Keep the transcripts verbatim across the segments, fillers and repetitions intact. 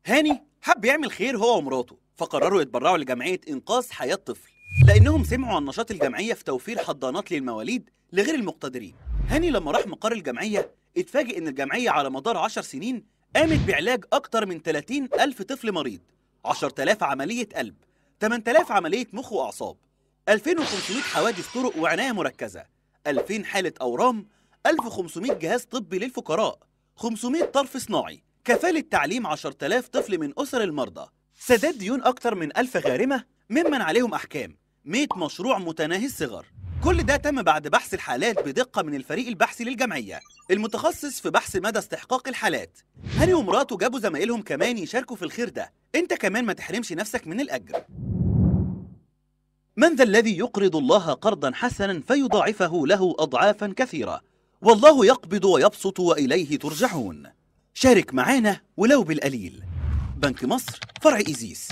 هاني حب يعمل خير هو ومراته، فقرروا يتبرعوا لجمعية إنقاذ حياة طفل، لأنهم سمعوا عن نشاط الجمعية في توفير حضانات للمواليد لغير المقتدرين. هاني لما راح مقر الجمعية اتفاجئ إن الجمعية على مدار عشر سنين قامت بعلاج أكتر من ثلاثين ألف طفل مريض، عشرة آلاف عملية قلب، ثمانية آلاف عملية مخ وأعصاب، ألفين وخمسمائة حوادث طرق وعناية مركزة، ألفين حالة أورام، ألف وخمسمائة جهاز طبي للفقراء، خمسمائة طرف صناعي، كفالة تعليم عشرة آلاف طفل من أسر المرضى، سداد ديون أكتر من ألف غارمة ممن عليهم أحكام، مئة مشروع متناهي الصغر. كل ده تم بعد بحث الحالات بدقة من الفريق البحثي للجمعية المتخصص في بحث مدى استحقاق الحالات. هاني ومراته جابوا زمايلهم كمان يشاركوا في الخير ده، انت كمان ما تحرمش نفسك من الأجر. من ذا الذي يقرض الله قرضا حسنا فيضاعفه له أضعافا كثيرة، والله يقبض ويبسط وإليه ترجعون. شارك معانا ولو بالقليل. بنك مصر، فرع إيزيس.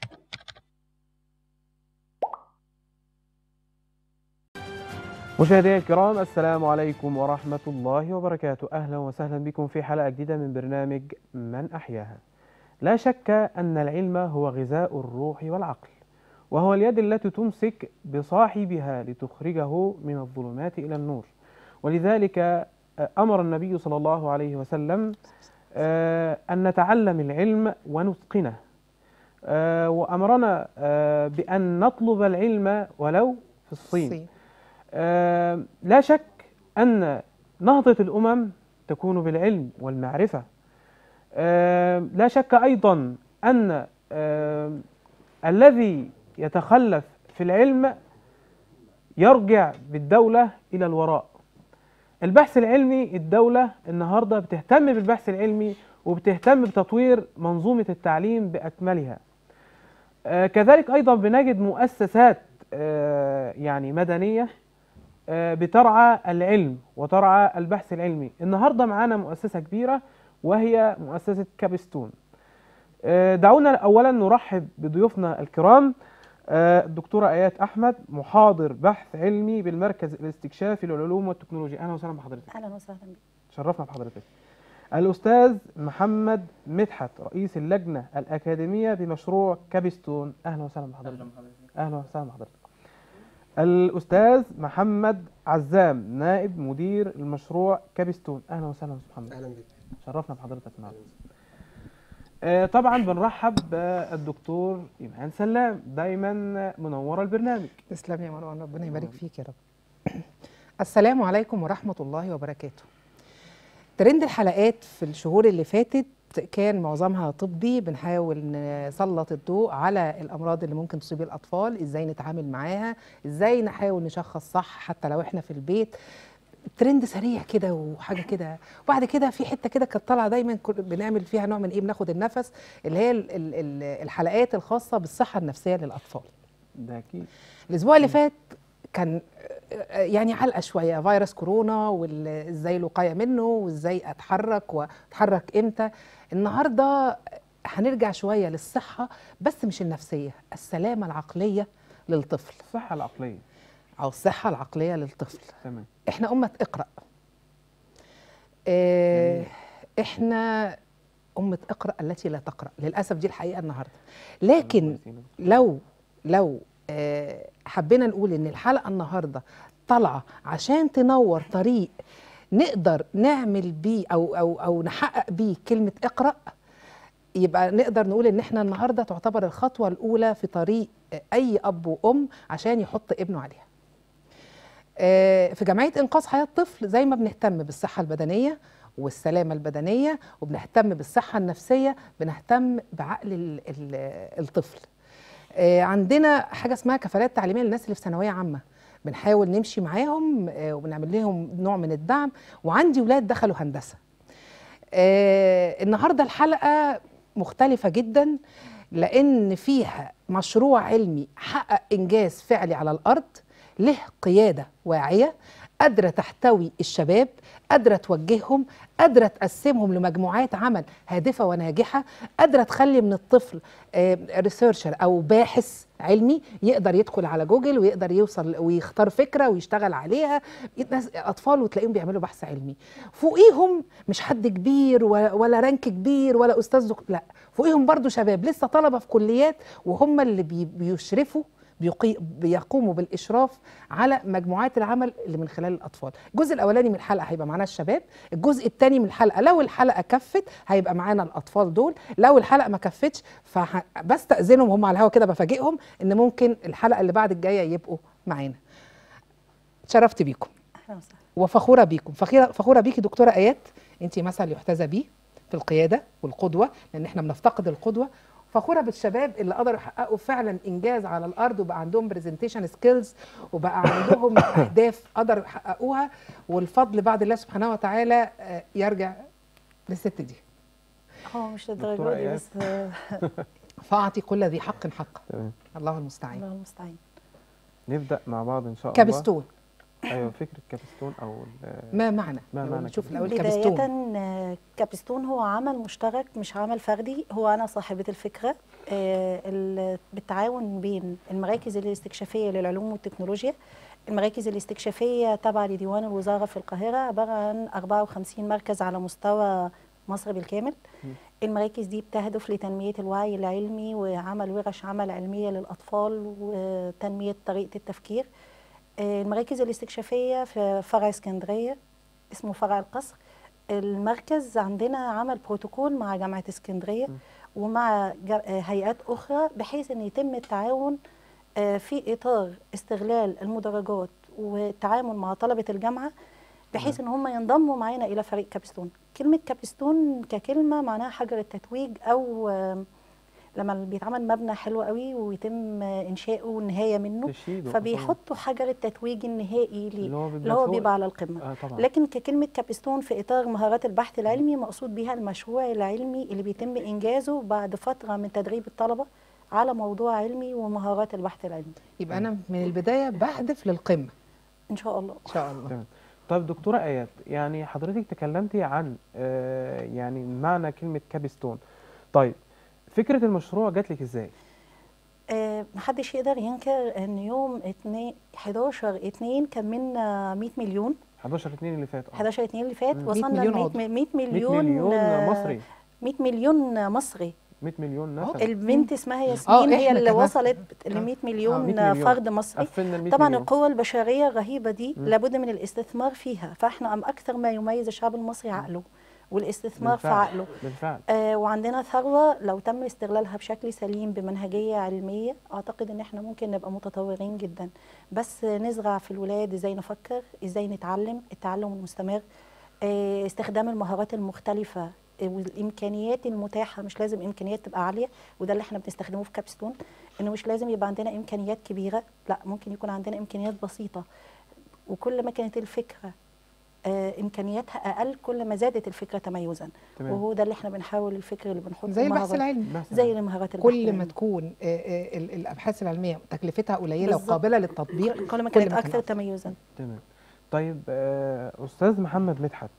مشاهدينا الكرام، السلام عليكم ورحمة الله وبركاته. أهلا وسهلا بكم في حلقة جديدة من برنامج من أحياها. لا شك أن العلم هو غذاء الروح والعقل، وهو اليد التي تمسك بصاحبها لتخرجه من الظلمات إلى النور. ولذلك أمر النبي صلى الله عليه وسلم أن نتعلم العلم ونتقنه، وأمرنا بأن نطلب العلم ولو في الصين. آه لا شك أن نهضة الأمم تكون بالعلم والمعرفة. آه لا شك أيضا أن آه الذي يتخلف في العلم يرجع بالدولة إلى الوراء. البحث العلمي، الدولة النهاردة بتهتم بالبحث العلمي وبتهتم بتطوير منظومة التعليم بأكملها. آه كذلك أيضا بنجد مؤسسات آه يعني مدنية بترعى العلم وترعى البحث العلمي. النهارده معانا مؤسسة كبيرة وهي مؤسسة كابستون. دعونا أولا نرحب بضيوفنا الكرام. الدكتورة آيات أحمد، محاضر بحث علمي بالمركز الاستكشافي للعلوم والتكنولوجيا. أهلا وسهلا بحضرتك. أهلا وسهلا بك. شرفنا بحضرتك. الأستاذ محمد مدحت، رئيس اللجنة الأكاديمية بمشروع كابستون. أهلا وسهلا بحضرتك. أهلا وسهلا بحضرتك. الأستاذ محمد عزام، نائب مدير المشروع كابستون. أهلا وسهلا أستاذ محمد. أهلا بك. شرفنا بحضرتك معنا. آه طبعا بنرحب بالدكتور إيمان سلام، دايما منورة البرنامج. تسلم يا مروان، ربنا يبارك فيك يا رب. السلام عليكم ورحمة الله وبركاته. ترند الحلقات في الشهور اللي فاتت كان معظمها طبي، بنحاول نسلط الضوء على الأمراض اللي ممكن تصيب الأطفال، إزاي نتعامل معاها، إزاي نحاول نشخص صح حتى لو إحنا في البيت. ترند سريع كده وحاجة كده. وبعد كده في حتة كده كانت طالعة دايما بنعمل فيها نوع من إيه، بناخد النفس، اللي هي ال ال ال الحلقات الخاصة بالصحة النفسية للأطفال. ده أكيد. الأسبوع اللي فات كان يعني علقة شوية، فيروس كورونا وازاي الوقاية منه وازاي اتحرك واتحرك امتى. النهاردة هنرجع شوية للصحة، بس مش النفسية، السلامة العقلية للطفل. الصحة العقلية أو الصحة العقلية للطفل. تمام. احنا أمة اقرأ. اه احنا أمة اقرأ التي لا تقرأ، للأسف دي الحقيقة النهاردة. لكن لو لو حبينا نقول ان الحلقه النهارده طالعه عشان تنور طريق نقدر نعمل بيه او او او نحقق بيه كلمه اقرا، يبقى نقدر نقول ان احنا النهارده تعتبر الخطوه الاولى في طريق اي اب وام عشان يحط ابنه عليها. في جمعيه انقاذ حياه طفل زي ما بنهتم بالصحه البدنيه والسلامه البدنيه وبنهتم بالصحه النفسيه، بنهتم بعقل الطفل. عندنا حاجة اسمها كفالات تعليمية للناس اللي في ثانوية عامة، بنحاول نمشي معاهم وبنعمل لهم نوع من الدعم. وعندي ولاد دخلوا هندسة. النهاردة الحلقة مختلفة جدا لأن فيها مشروع علمي حقق إنجاز فعلي على الأرض، له قيادة واعية. قادرة تحتوي الشباب، قادرة توجههم، قادرة تقسمهم لمجموعات عمل هادفة وناجحة، قادرة تخلي من الطفل ريسيرشر أو باحث علمي يقدر يدخل على جوجل ويقدر يوصل ويختار فكرة ويشتغل عليها. أطفال وتلاقيهم بيعملوا بحث علمي، فوقيهم مش حد كبير ولا, ولا رانك كبير ولا أستاذ دكتور، لا، فوقيهم برضو شباب لسه طلبة في كليات، وهم اللي بي بيشرفوا بيقوموا بالإشراف على مجموعات العمل اللي من خلال الأطفال. الجزء الأولاني من الحلقة هيبقى معانا الشباب، الجزء الثاني من الحلقة لو الحلقة كفت هيبقى معانا الأطفال دول، لو الحلقة ما كفتش فبستأذنهم هم على الهوا كده بفاجئهم إن ممكن الحلقة اللي بعد الجاية يبقوا معانا. اتشرفت بيكم وفخورة بيكم، فخورة فخورة بيكي دكتورة آيات، انت مثل يحتذى بيه في القيادة والقدوة، لأن احنا بنفتقد القدوة. فخوره بالشباب اللي قدروا يحققوا فعلا انجاز على الارض، وبقى عندهم برزنتيشن سكيلز، وبقى عندهم اهداف قدروا يحققوها، والفضل بعد الله سبحانه وتعالى يرجع للست دي. هو مش للدرجه دي بس فاعطي كل ذي حق حقه. الله المستعان. الله المستعان. نبدا مع بعض ان شاء الله. كابستون. ايوه، فكره كابستون او ما معنى ما معنى نشوف الاول كابستون. بدايه كابستون هو عمل مشترك مش عمل فردي، هو انا صاحبه الفكره بالتعاون بين المراكز الاستكشافيه للعلوم والتكنولوجيا. المراكز الاستكشافيه تابعه لديوان الوزاره في القاهره، عباره عن أربعة وخمسين مركز على مستوى مصر بالكامل. المراكز دي بتهدف لتنميه الوعي العلمي وعمل ورش عمل علميه للاطفال وتنميه طريقه التفكير. المراكز الاستكشافية في فرع اسكندرية اسمه فرع القصر. المركز عندنا عمل بروتوكول مع جامعة اسكندرية ومع هيئات أخرى بحيث أن يتم التعاون في إطار استغلال المدرجات والتعامل مع طلبة الجامعة بحيث أن هم ينضموا معنا إلى فريق كابستون. كلمة كابستون ككلمة معناها حجر التتويج، أو لما بيتعمل مبنى حلو قوي ويتم انشاؤه والنهايه منه فبيحطوا حجر التتويج النهائي ليه اللي هو بيبقى على القمه. آه لكن ككلمه كابستون في اطار مهارات البحث العلمي مقصود بها المشروع العلمي اللي بيتم انجازه بعد فتره من تدريب الطلبه على موضوع علمي ومهارات البحث العلمي. يبقى انا من البدايه بهدف للقمه ان شاء الله. ان شاء الله. طيب دكتوره ايات، يعني حضرتك تكلمتي عن آه يعني معنى كلمه كابستون. طيب فكرة المشروع جات لك ازاي؟ أه محدش يقدر ينكر ان يوم حداشر اتنين كان منا مية مليون. حداشر اتنين اللي فات. حداشر اتنين اللي فات وصلنا ل مية مليون. مية مليون مصري. مية مليون مصري. مية مليون نسمة. البنت اسمها ياسمين هي اللي وصلت ل مية مليون فرد مصري. طبعا القوة البشرية الرهيبة دي م. لابد من الاستثمار فيها، فاحنا أم اكثر ما يميز الشعب المصري عقله والاستثمار بالفعل. في عقله. بالفعل. آه وعندنا ثروة لو تم استغلالها بشكل سليم بمنهجية علمية اعتقد ان احنا ممكن نبقى متطورين جدا، بس نزرع في الولاد ازاي نفكر، ازاي نتعلم، التعلم المستمر، آه استخدام المهارات المختلفة والامكانيات المتاحة. مش لازم امكانيات تبقى عالية، وده اللي احنا بنستخدمه في كابستون، انه مش لازم يبقى عندنا امكانيات كبيرة، لا ممكن يكون عندنا امكانيات بسيطة، وكل ما كانت الفكرة آه إمكانياتها أقل كل ما زادت الفكرة تميزا. تمام. وهو ده اللي احنا بنحاول الفكر اللي بنحطه زي البحث العلمي، زي المهارات البحث كل ما تكون آه آه الأبحاث العلمية تكلفتها قليلة وقابلة للتطبيق كل ما كانت أكثر تميزا. تمام. طيب آه أستاذ محمد مدحت،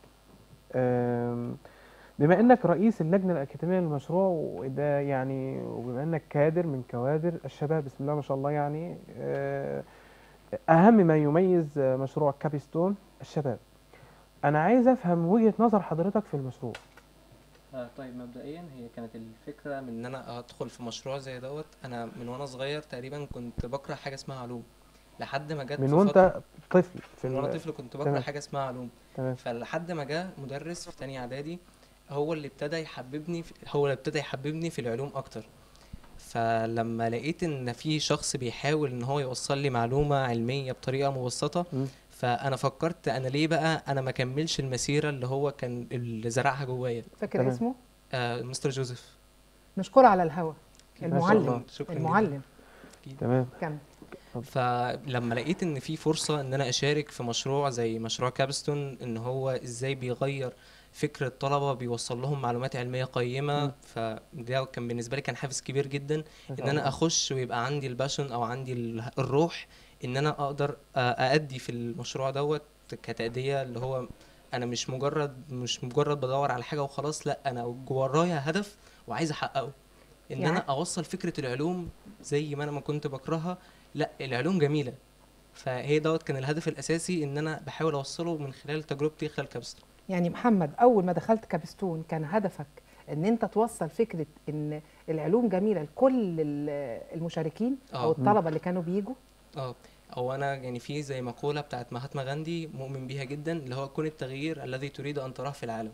آه بما أنك رئيس اللجنة الأكاديمية للمشروع وده يعني وبما أنك كادر من كوادر الشباب بسم الله ما شاء الله، يعني آه أهم ما يميز مشروع كابستون الشباب. أنا عايز أفهم وجهة نظر حضرتك في المشروع. آه طيب مبدئيا هي كانت الفكرة من إن أنا أدخل في مشروع زي دوت. أنا من وأنا صغير تقريبا كنت بكره حاجة اسمها علوم لحد ما جت من وأنت طفل في من وأنا طفل كنت بكره تمام. حاجة اسمها علوم. تمام. فلحد ما جه مدرس في تانية إعدادي هو اللي ابتدى يحببني في هو اللي ابتدى يحببني في العلوم أكتر. فلما لقيت إن في شخص بيحاول إن هو يوصل لي معلومة علمية بطريقة مبسطة م. فانا فكرت انا ليه بقى انا ما كملش المسيره اللي هو كان اللي زرعها جوايا. فاكر اسمه؟ آه مستر جوزيف. نشكره على الهوا. المعلم المعلم. تمام. كمل. فلما لقيت ان في فرصه ان انا اشارك في مشروع زي مشروع كابستون ان هو ازاي بيغير فكر الطلبه بيوصل لهم معلومات علميه قيمه، فده كان بالنسبه لي كان حافز كبير جدا ان انا اخش ويبقى عندي الباشن او عندي الروح ان انا اقدر اادي في المشروع دوت كتأدية، اللي هو انا مش مجرد مش مجرد بدور على حاجه وخلاص، لا انا جوايا هدف وعايز احققه، ان يعني- انا اوصل فكره العلوم زي ما انا ما كنت بكرهها. لا العلوم جميله، فهي دوت كان الهدف الاساسي ان انا بحاول اوصله من خلال تجربتي خلال كابستون. يعني محمد، اول ما دخلت كابستون كان هدفك ان انت توصل فكره ان العلوم جميله لكل ال- المشاركين او اه الطلبه اللي كانوا بيجوا؟ اه او انا يعني في زي مقوله بتاعت مهاتما غاندي مؤمن بيها جدا، اللي هو كن التغيير الذي تريد ان تراه في العالم.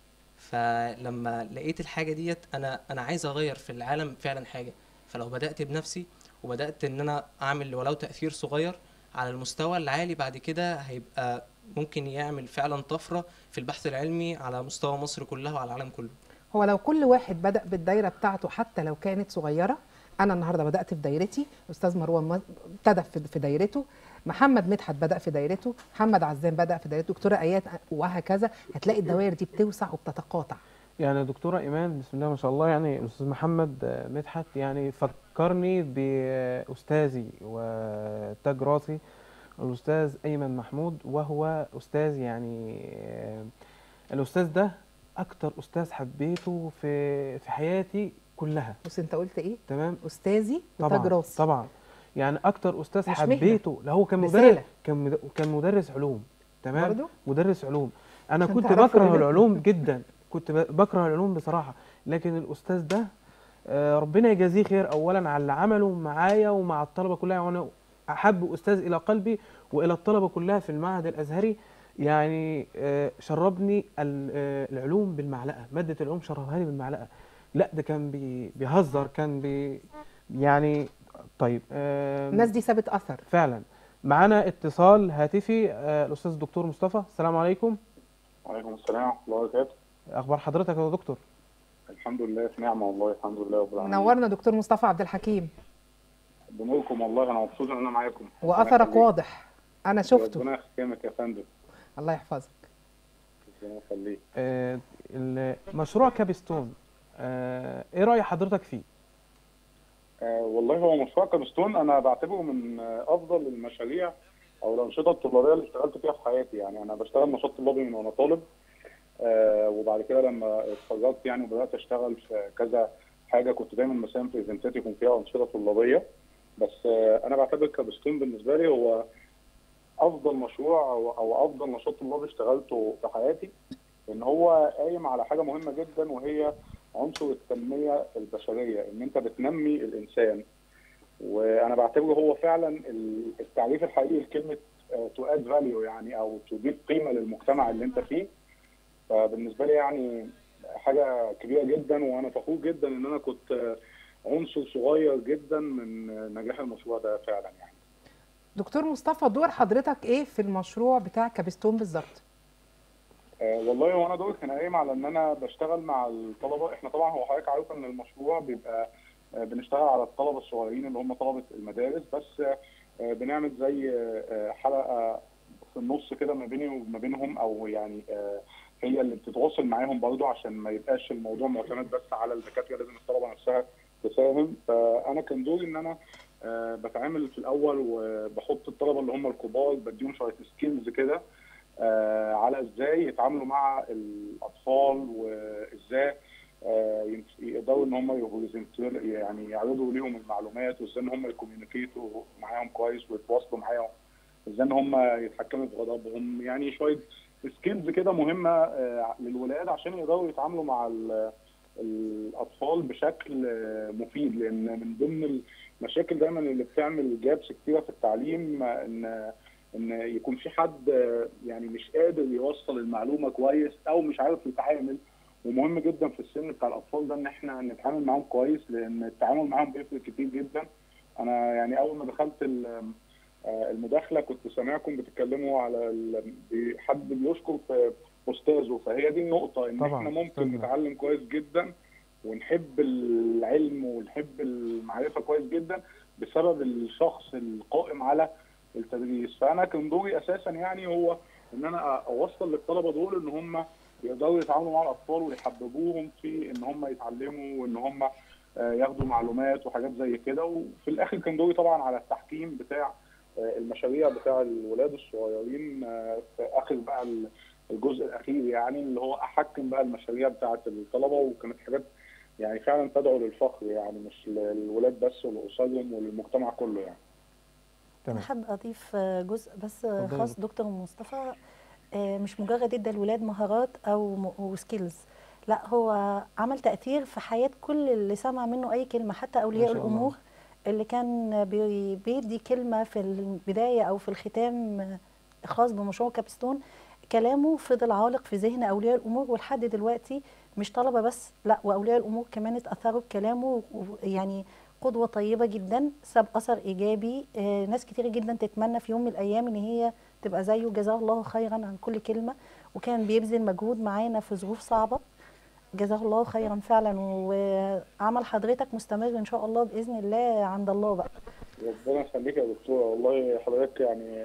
فلما لقيت الحاجه ديت انا انا عايز اغير في العالم فعلا حاجه، فلو بدات بنفسي وبدات ان انا اعمل ولو تاثير صغير على المستوى العالي، بعد كده هيبقى ممكن يعمل فعلا طفره في البحث العلمي على مستوى مصر كلها وعلى العالم كله. هو لو كل واحد بدأ بالدايرة بتاعته حتى لو كانت صغيرة، أنا النهاردة بدأت في دايرتي، أستاذ مروان م- ابتدى في في دايرته، محمد مدحت بدأ في دايرته، محمد عزام بدأ في دايرته، دكتورة آيات، وهكذا. هتلاقي الدوائر دي بتوسع وبتتقاطع. يعني دكتورة إيمان بسم الله ما شاء الله، يعني الأستاذ محمد آه، مدحت يعني فكرني بأستاذي وتاج راسي الأستاذ أيمن محمود، وهو أستاذ يعني آه، الأستاذ ده أكتر أستاذ حبيته في في حياتي كلها. بص أنت قلت إيه؟ تمام. أستاذي وتاج طبعا راسي. طبعا يعني أكتر أستاذ مش مهنة، حبيته، لا هو كان مدرس، رسالة. كان مد- كان مدرس علوم. تمام. برضو؟ مدرس علوم. أنا عشان كنت تعرفوا بكره إيه ده. العلوم جدا، كنت ب- بكره العلوم بصراحة، لكن الأستاذ ده آه، ربنا يجازيه خير أولا على اللي عمله معايا ومع الطلبة كلها، وأنا أحب أستاذ إلى قلبي وإلى الطلبة كلها في المعهد الأزهري. يعني آه، شربني ال- آه، العلوم بالمعلقة، مادة العلوم شربها لي بالمعلقة. لا ده كان بي بيهزر، كان بي يعني طيب. آم، الناس دي سابت أثر. فعلا. معانا اتصال هاتفي، آه، الأستاذ الدكتور مصطفى. السلام عليكم. وعليكم السلام ورحمة الله وبركاته. أخبار حضرتك يا دكتور؟ الحمد لله في نعمة والله، الحمد لله رب العالمين. منورنا دكتور مصطفى عبد الحكيم، بنوركم والله، أنا مبسوط إن أنا معاكم. وأثرك واضح، أنا شفته. ربنا يخدمك يا فندم. الله يحفظك. ربنا يخليك. آه، ال- مشروع كابستون، آه، إيه رأي حضرتك فيه؟ آه والله هو مشروع كابستون أنا بعتبره من آه أفضل المشاريع أو الأنشطة الطلابية اللي اشتغلت فيها في حياتي. يعني أنا بشتغل نشاط طلابي من وأنا طالب، آه وبعد كده لما اتخرجت يعني وبدأت أشتغل في كذا حاجة كنت دايما مساهم في إيفنتات يكون فيها أنشطة طلابية. بس آه أنا بعتبر كابستون بالنسبة لي هو افضل مشروع او او افضل نشاط طلابي اشتغلته في حياتي، ان هو قايم على حاجه مهمه جدا وهي عنصر التنميه البشريه، ان انت بتنمي الانسان. وانا بعتبره هو فعلا التعريف الحقيقي لكلمه تو اد فاليو، يعني او تضيف قيمه للمجتمع اللي انت فيه. فبالنسبه لي يعني حاجه كبيره جدا، وانا فخور جدا ان انا كنت عنصر صغير جدا من نجاح المشروع ده فعلا يعني. دكتور مصطفى، دور حضرتك ايه في المشروع بتاع كابستون بالظبط؟ آه والله هو انا دوري كان قايم على ان انا بشتغل مع الطلبه. احنا طبعا هو حضرتك عارف ان المشروع بيبقى آه بنشتغل على الطلبه الصغيرين اللي هم طلبه المدارس، بس آه بنعمل زي آه حلقه في النص كده ما بيني وما بينهم، او يعني آه هي اللي بتتواصل معاهم برضه عشان ما يبقاش الموضوع معتمد بس على الدكاتره، لازم الطلبه نفسها تساهم. فانا كان دوري ان انا أه بتعامل في الاول وبحط الطلبه اللي هم الكبار بديهم شويه سكيلز كده أه على ازاي يتعاملوا مع الاطفال، وازاي أه يقدروا ان هم يعني يعرضوا ليهم المعلومات، وازاي ان هم يكوميونيكيتوا معاهم كويس ويتواصلوا معاهم، ازاي ان هم يتحكموا في غضبهم. يعني شويه سكيلز كده مهمه أه للولاد عشان يقدروا يتعاملوا مع الاطفال بشكل مفيد. لان من ضمن المشاكل دايما اللي بتعمل جابس كتيره في التعليم ان ان يكون في حد يعني مش قادر يوصل المعلومه كويس او مش عارف يتعامل. ومهم جدا في السن بتاع الاطفال ده ان احنا نتعامل معاهم كويس، لان التعامل معاهم بيفرق كتير جدا. انا يعني اول ما دخلت المداخله كنت سامعكم بتتكلموا على حد بيشكر في استاذه، فهي دي النقطه ان احنا ممكن نتعلم كويس جدا ونحب العلم ونحب المعرفه كويس جدا بسبب الشخص القائم على التدريس. فانا كان دوري اساسا يعني هو ان انا اوصل للطلبه دول ان هم يقدروا يتعاملوا مع الاطفال ويحببوهم في ان هم يتعلموا وان هم ياخدوا معلومات وحاجات زي كده. وفي الاخر كان دوري طبعا على التحكيم بتاع المشاريع بتاع الولاد الصغيرين في اخر بقى الجزء الاخير، يعني اللي هو احكم بقى المشاريع بتاعه الطلبه، وكانت حاجات يعني فعلا تدعو للفخر، يعني مش للولاد بس ولاسرهم وللمجتمع كله يعني. انا حابه اضيف جزء بس خاص دكتور مصطفى، مش مجرد ادى الولاد مهارات او سكيلز، لا هو عمل تاثير في حياه كل اللي سمع منه اي كلمه، حتى اولياء الامور اللي كان بيدي كلمه في البدايه او في الختام خاص بمشروع كابستون، كلامه فضل عالق في ذهن اولياء الامور، ولحد دلوقتي مش طلبه بس، لا واولياء الامور كمان اتاثروا بكلامه، يعني قدوه طيبه جدا، ساب اثر ايجابي. آه ناس كتير جدا تتمنى في يوم من الايام ان هي تبقى زيه، جزاه الله خيرا عن كل كلمه، وكان بيبذل مجهود معانا في ظروف صعبه، جزاه الله خيرا فعلا. وعمل حضرتك مستمر ان شاء الله باذن الله عند الله بقى. ربنا يخليك يا دكتوره، والله حضرتك يعني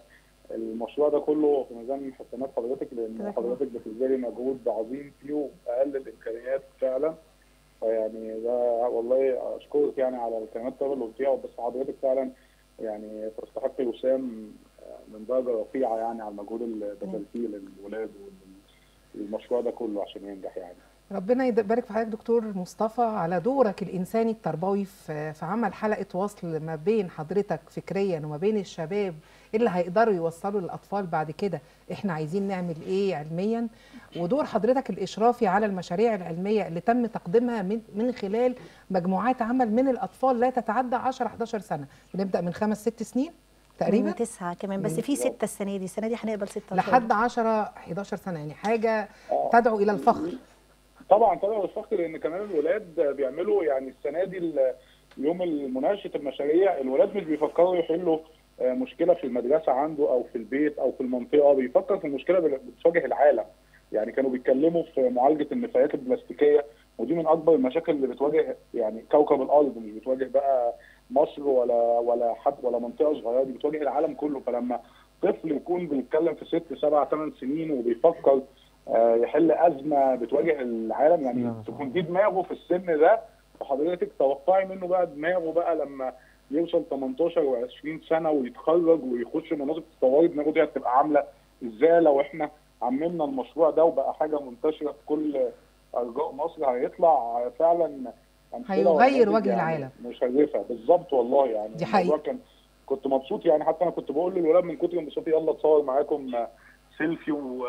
المشروع ده كله في ميزان حسنات حضرتك، لان حضرتك بتبذلي مجهود عظيم فيه وباقل الامكانيات فعلا، فيعني ده والله اشكرك يعني على الكلمات الطيبه اللي قلتيها، بس حضرتك فعلا يعني تستحق وسام من درجه رفيعه يعني على المجهود اللي بذلتيه للولاد والمشروع ده كله عشان ينجح يعني. ربنا يبارك في حضرتك دكتور مصطفى على دورك الانساني التربوي في عمل حلقه وصل ما بين حضرتك فكريا وما بين الشباب اللي هيقدروا يوصلوا للاطفال بعد كده احنا عايزين نعمل ايه علميا، ودور حضرتك الاشرافي على المشاريع العلميه اللي تم تقديمها من من خلال مجموعات عمل من الاطفال لا تتعدى عشرة حداشر سنه، بنبدا من خمس ست سنين تقريبا، من تسعة كمان، بس في ستة السنه دي، السنه دي هنقبل ستة لحد عشرة حداشر سنه، يعني حاجه تدعو الى الفخر. طبعا طبعا الفخر، لان كمان الولاد بيعملوا يعني السنه دي يوم مناقشه المشاريع، الولاد مش بيفكروا يحلوا مشكله في المدرسه عنده او في البيت او في المنطقه، بيفكر في المشكله اللي بتواجه العالم. يعني كانوا بيتكلموا في معالجه النفايات البلاستيكيه، ودي من اكبر المشاكل اللي بتواجه يعني كوكب الارض، مش بتواجه بقى مصر ولا ولا حد ولا منطقه صغيره، دي بتواجه العالم كله. فلما طفل يكون بيتكلم في ست سبع ثمان سنين وبيفكر يحل ازمه بتواجه العالم، يعني تكون دي دماغه في السن ده، فحضرتك توقعي منه بقى دماغه بقى لما يوصل تمنتاشر وعشرين سنه ويتخرج ويخش مناطق الطوارئ، دماغه دي هتبقى عامله ازاي لو احنا عملنا المشروع ده وبقى حاجه منتشره في كل ارجاء مصر، هيطلع فعلا هيغير وجه يعني العالم مشرفه بالظبط والله. يعني دي حقيقة. كان كنت مبسوط يعني، حتى انا كنت بقول للولاد من كتر انبساطي يلا اتصور معاكم سيلفي و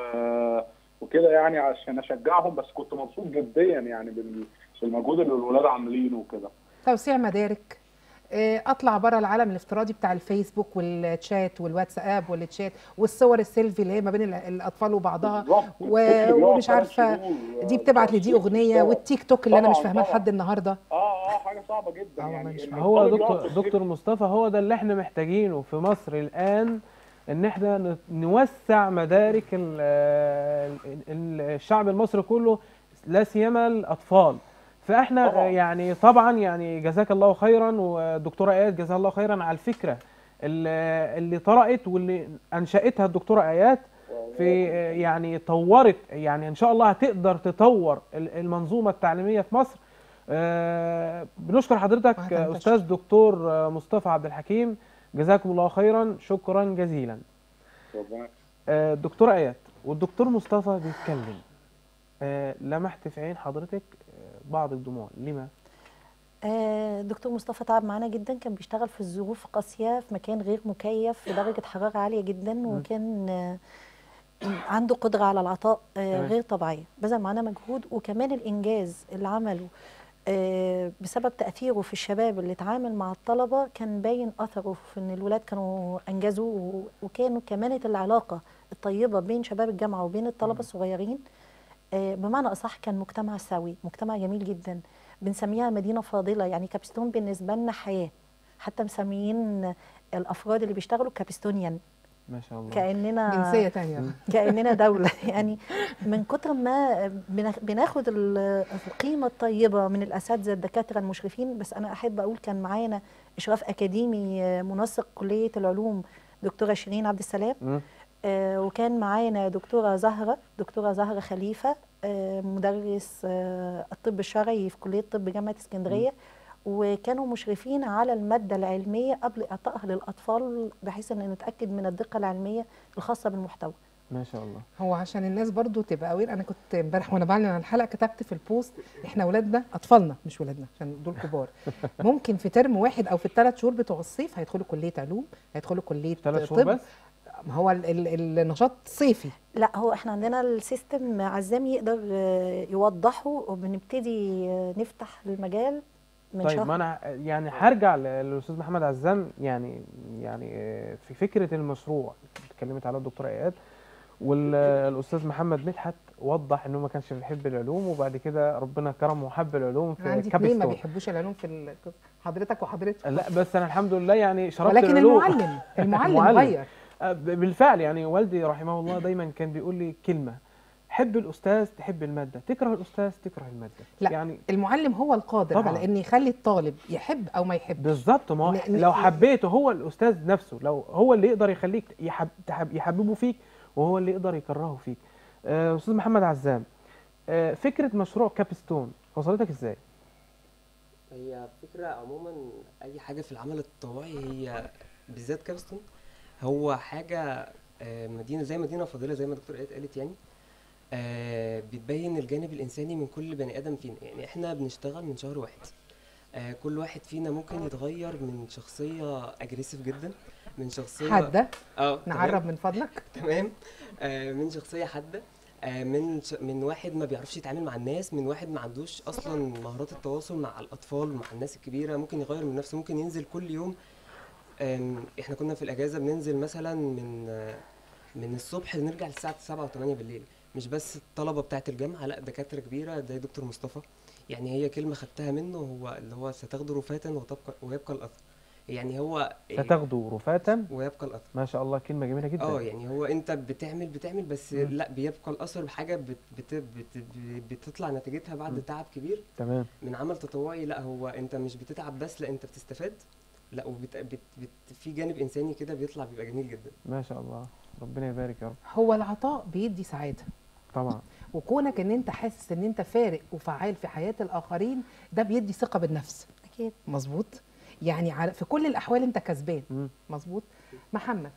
وكده يعني عشان اشجعهم، بس كنت مبسوط جديا يعني بالمجهود اللي الولاد عاملينه وكده. توسيع مدارك، اطلع بره العالم الافتراضي بتاع الفيسبوك والتشات والواتساب والتشات والصور السيلفي اللي هي ما بين الاطفال وبعضها، ومش عارفه دي بتبعت لدي اغنيه، والتيك توك اللي انا مش فاهماه لحد النهارده. اه اه حاجه صعبه جدا يعني. هو دكتور دكتور مصطفى، هو ده اللي احنا محتاجينه في مصر الان، ان احنا نوسع مدارك الشعب المصري كله، لا سيما الاطفال. فاحنا طبعا. يعني طبعا يعني جزاك الله خيرا، والدكتوره ايات جزاها الله خيرا على الفكره اللي, اللي طرأت واللي انشأتها الدكتوره ايات، في يعني طورت، يعني ان شاء الله هتقدر تطور المنظومه التعليميه في مصر. بنشكر حضرتك استاذ دكتور مصطفى عبد الحكيم، جزاكم الله خيرا، شكرا جزيلا. الدكتوره ايات والدكتور مصطفى بيتكلم، لمحت في عين حضرتك بعض الدموع، لما؟ دكتور مصطفى تعب معانا جدا، كان بيشتغل في الظروف قاسيه في مكان غير مكيف في درجه حراره عاليه جدا، وكان عنده قدره على العطاء غير طبيعيه، بذل معانا مجهود، وكمان الانجاز اللي عمله بسبب تاثيره في الشباب اللي اتعامل مع الطلبه كان باين اثره في ان الولاد كانوا انجزوا، وكانوا كمانت العلاقه الطيبه بين شباب الجامعه وبين الطلبه الصغيرين. بمعنى اصح كان مجتمع سوي، مجتمع جميل جدا، بنسميها مدينه فاضله. يعني كابستون بالنسبه لنا حياه، حتى مسميين الافراد اللي بيشتغلوا كابستونيان، ما شاء الله، كاننا جنسيه ثانيه، كاننا دوله يعني. من كتر ما بناخد القيمه الطيبه من الاساتذه الدكاتره المشرفين. بس انا احب اقول كان معانا اشراف اكاديمي منسق كليه العلوم دكتوره شيرين عبد السلام، آه وكان معانا دكتوره زهره دكتوره زهره خليفه، آه مدرس آه الطب الشرعي في كليه طب جامعه اسكندريه، وكانوا مشرفين على الماده العلميه قبل اعطائها للاطفال بحيث ان نتاكد من الدقه العلميه الخاصه بالمحتوى. ما شاء الله. هو عشان الناس برضو تبقى اوير، انا كنت امبارح وانا بعلن عن الحلقه كتبت في البوست احنا اولادنا اطفالنا مش ولادنا عشان دول كبار ممكن في ترم واحد او في الثلاث شهور بتوع الصيف هيدخلوا كليه علوم، هيدخلوا كليه ثلاث شهور طب. بس؟ ما هو ال ال النشاط صيفي. لا هو احنا عندنا السيستم عزام يقدر آه، يوضحه، وبنبتدي آه، نفتح المجال من طيب شهر. ما انا يعني هرجع للاستاذ محمد عزام، يعني يعني آه، في فكره المشروع اللي اتكلمت عليه الدكتوره اياد، والاستاذ محمد مدحت وضح انه ما كانش بيحب العلوم، وبعد كده ربنا كرمه وحب العلوم انا عندي في اثنين ما كابستون. بيحبوش العلوم في ال- حضرتك وحضرتك. لا بس انا الحمد لله يعني شرفت ولكن العلوم. المعلم المعلم المعلم. غير. آه، ب- بالفعل يعني والدي رحمه الله دايما كان بيقول لي كلمه: حب الاستاذ تحب الماده، تكره الاستاذ تكره الماده. لا يعني المعلم هو القادر طبعاً. على ان يخلي الطالب يحب او ما يحبش. بالظبط، ما هو ن- ن- لو حبيته هو الاستاذ نفسه، لو هو اللي يقدر يخليك يحب تحب يحببه فيك، وهو اللي يقدر يكرهه فيك. آه، استاذ محمد عزام، آه، فكره مشروع كابستون وصلتك ازاي؟ هي فكرة عموما أي حاجة في العمل التطوعي، هي بالذات كابستون هو حاجة آه، مدينة زي مدينة فاضلة زي ما دكتور آيات قالت، يعني آه، بتبين الجانب الإنساني من كل بني آدم فينا. يعني إحنا بنشتغل من شهر واحد، آه، كل واحد فينا ممكن يتغير من شخصية أجريسيف جدا، من شخصية حاده اه نعرب تمام من فضلك. تمام آه، من شخصية حادة، آه، من ش... من واحد ما بيعرفش يتعامل مع الناس، من واحد ما عندوش اصلا مهارات التواصل مع الاطفال ومع الناس الكبيره. ممكن يغير من نفسه، ممكن ينزل كل يوم. آم، احنا كنا في الاجازه بننزل مثلا من آه، من الصبح نرجع للساعه سبعة و8 بالليل. مش بس الطلبه بتاعه الجامعه، لا دكاتره كبيره زي دكتور مصطفى. يعني هي كلمه خدتها منه، هو اللي هو ستغدو رفاتا وتبقى ويبقى الاثر. يعني هو ستغدو رفاتا ويبقى الاثر. ما شاء الله، كلمه جميله جدا. اه يعني هو انت بتعمل بتعمل بس مم. لا بيبقى الاثر بحاجه بت بت بت بتطلع نتيجتها بعد مم. تعب كبير تمام. من عمل تطوعي. لا هو انت مش بتتعب بس، لا انت بتستفاد، لا وبت بت بت في جانب انساني كده بيطلع بيبقى جميل جدا. ما شاء الله، ربنا يبارك يا رب. هو العطاء بيدي سعاده، طبعا. وكونك ان انت حاسس ان انت فارق وفعال في حياه الاخرين ده بيدي ثقه بالنفس. اكيد. مظبوط. يعني على في كل الاحوال انت كسبان. مم. مظبوط. محمد،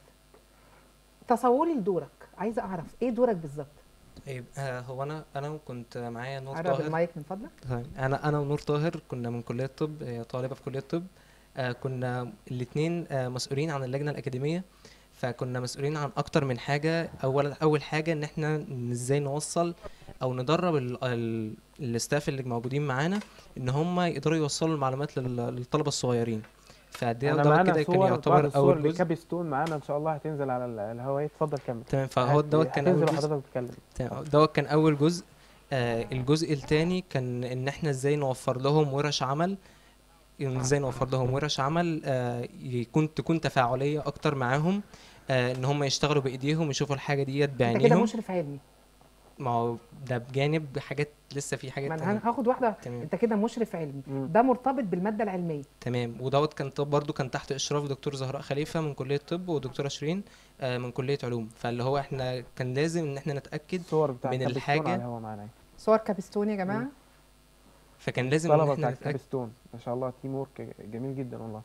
تصوري لدورك، عايزه اعرف ايه دورك بالظبط. طيب آه هو انا انا كنت معايا نور قرب طاهر. المايك من فضلك. تمام. انا انا ونور طاهر كنا من كليه الطب، هي طالبه في كليه الطب. آه كنا الاثنين آه مسؤولين عن اللجنه الاكاديميه، فكنا مسؤولين عن اكتر من حاجه. اول اول حاجه ان احنا ن- ازاي نوصل او ندرب ال- ال- الاستاف اللي موجودين معانا ان هم يقدروا يوصلوا المعلومات لل- للطلبه الصغيرين. فده انا دوت معانا كده كان صور، بعض يعتبر الصور اول جزء. لكابستون معانا ان شاء الله هتنزل على ال- الهواء. اتفضل كمل. تمام. فهو هت- دوت كان اول هتنزل جزء. وحضرتك بتتكلم. تمام. دوت كان اول جزء. آه الجزء الثاني كان ان احنا ازاي نوفر لهم ورش عمل، إن ازاي نوفر لهم ورش عمل آه يكون تكون تفاعليه اكتر معاهم، آه ان هم يشتغلوا بايديهم يشوفوا الحاجه ديت انت كده بعينيهم. مشرف علمي. ما هو ده بجانب حاجات لسه في حاجات ما تانية. انا هاخد واحده. تمام. انت كده مشرف علمي، مم. ده مرتبط بالماده العلميه. تمام. ودوت كان طب برضو كان تحت اشراف دكتور زهراء خليفه من كليه طب ودكتوره شيرين آه من كليه علوم. فاللي هو احنا كان لازم ان احنا نتاكد الصور بتاع من كابستون الحاجة- على الهواء معانا. صور كابستون يا جماعه. فكان لازم ان الطلبه احنا بتاع نتاكد. كابستون ما شاء الله، تيم ورك جميل جدا والله.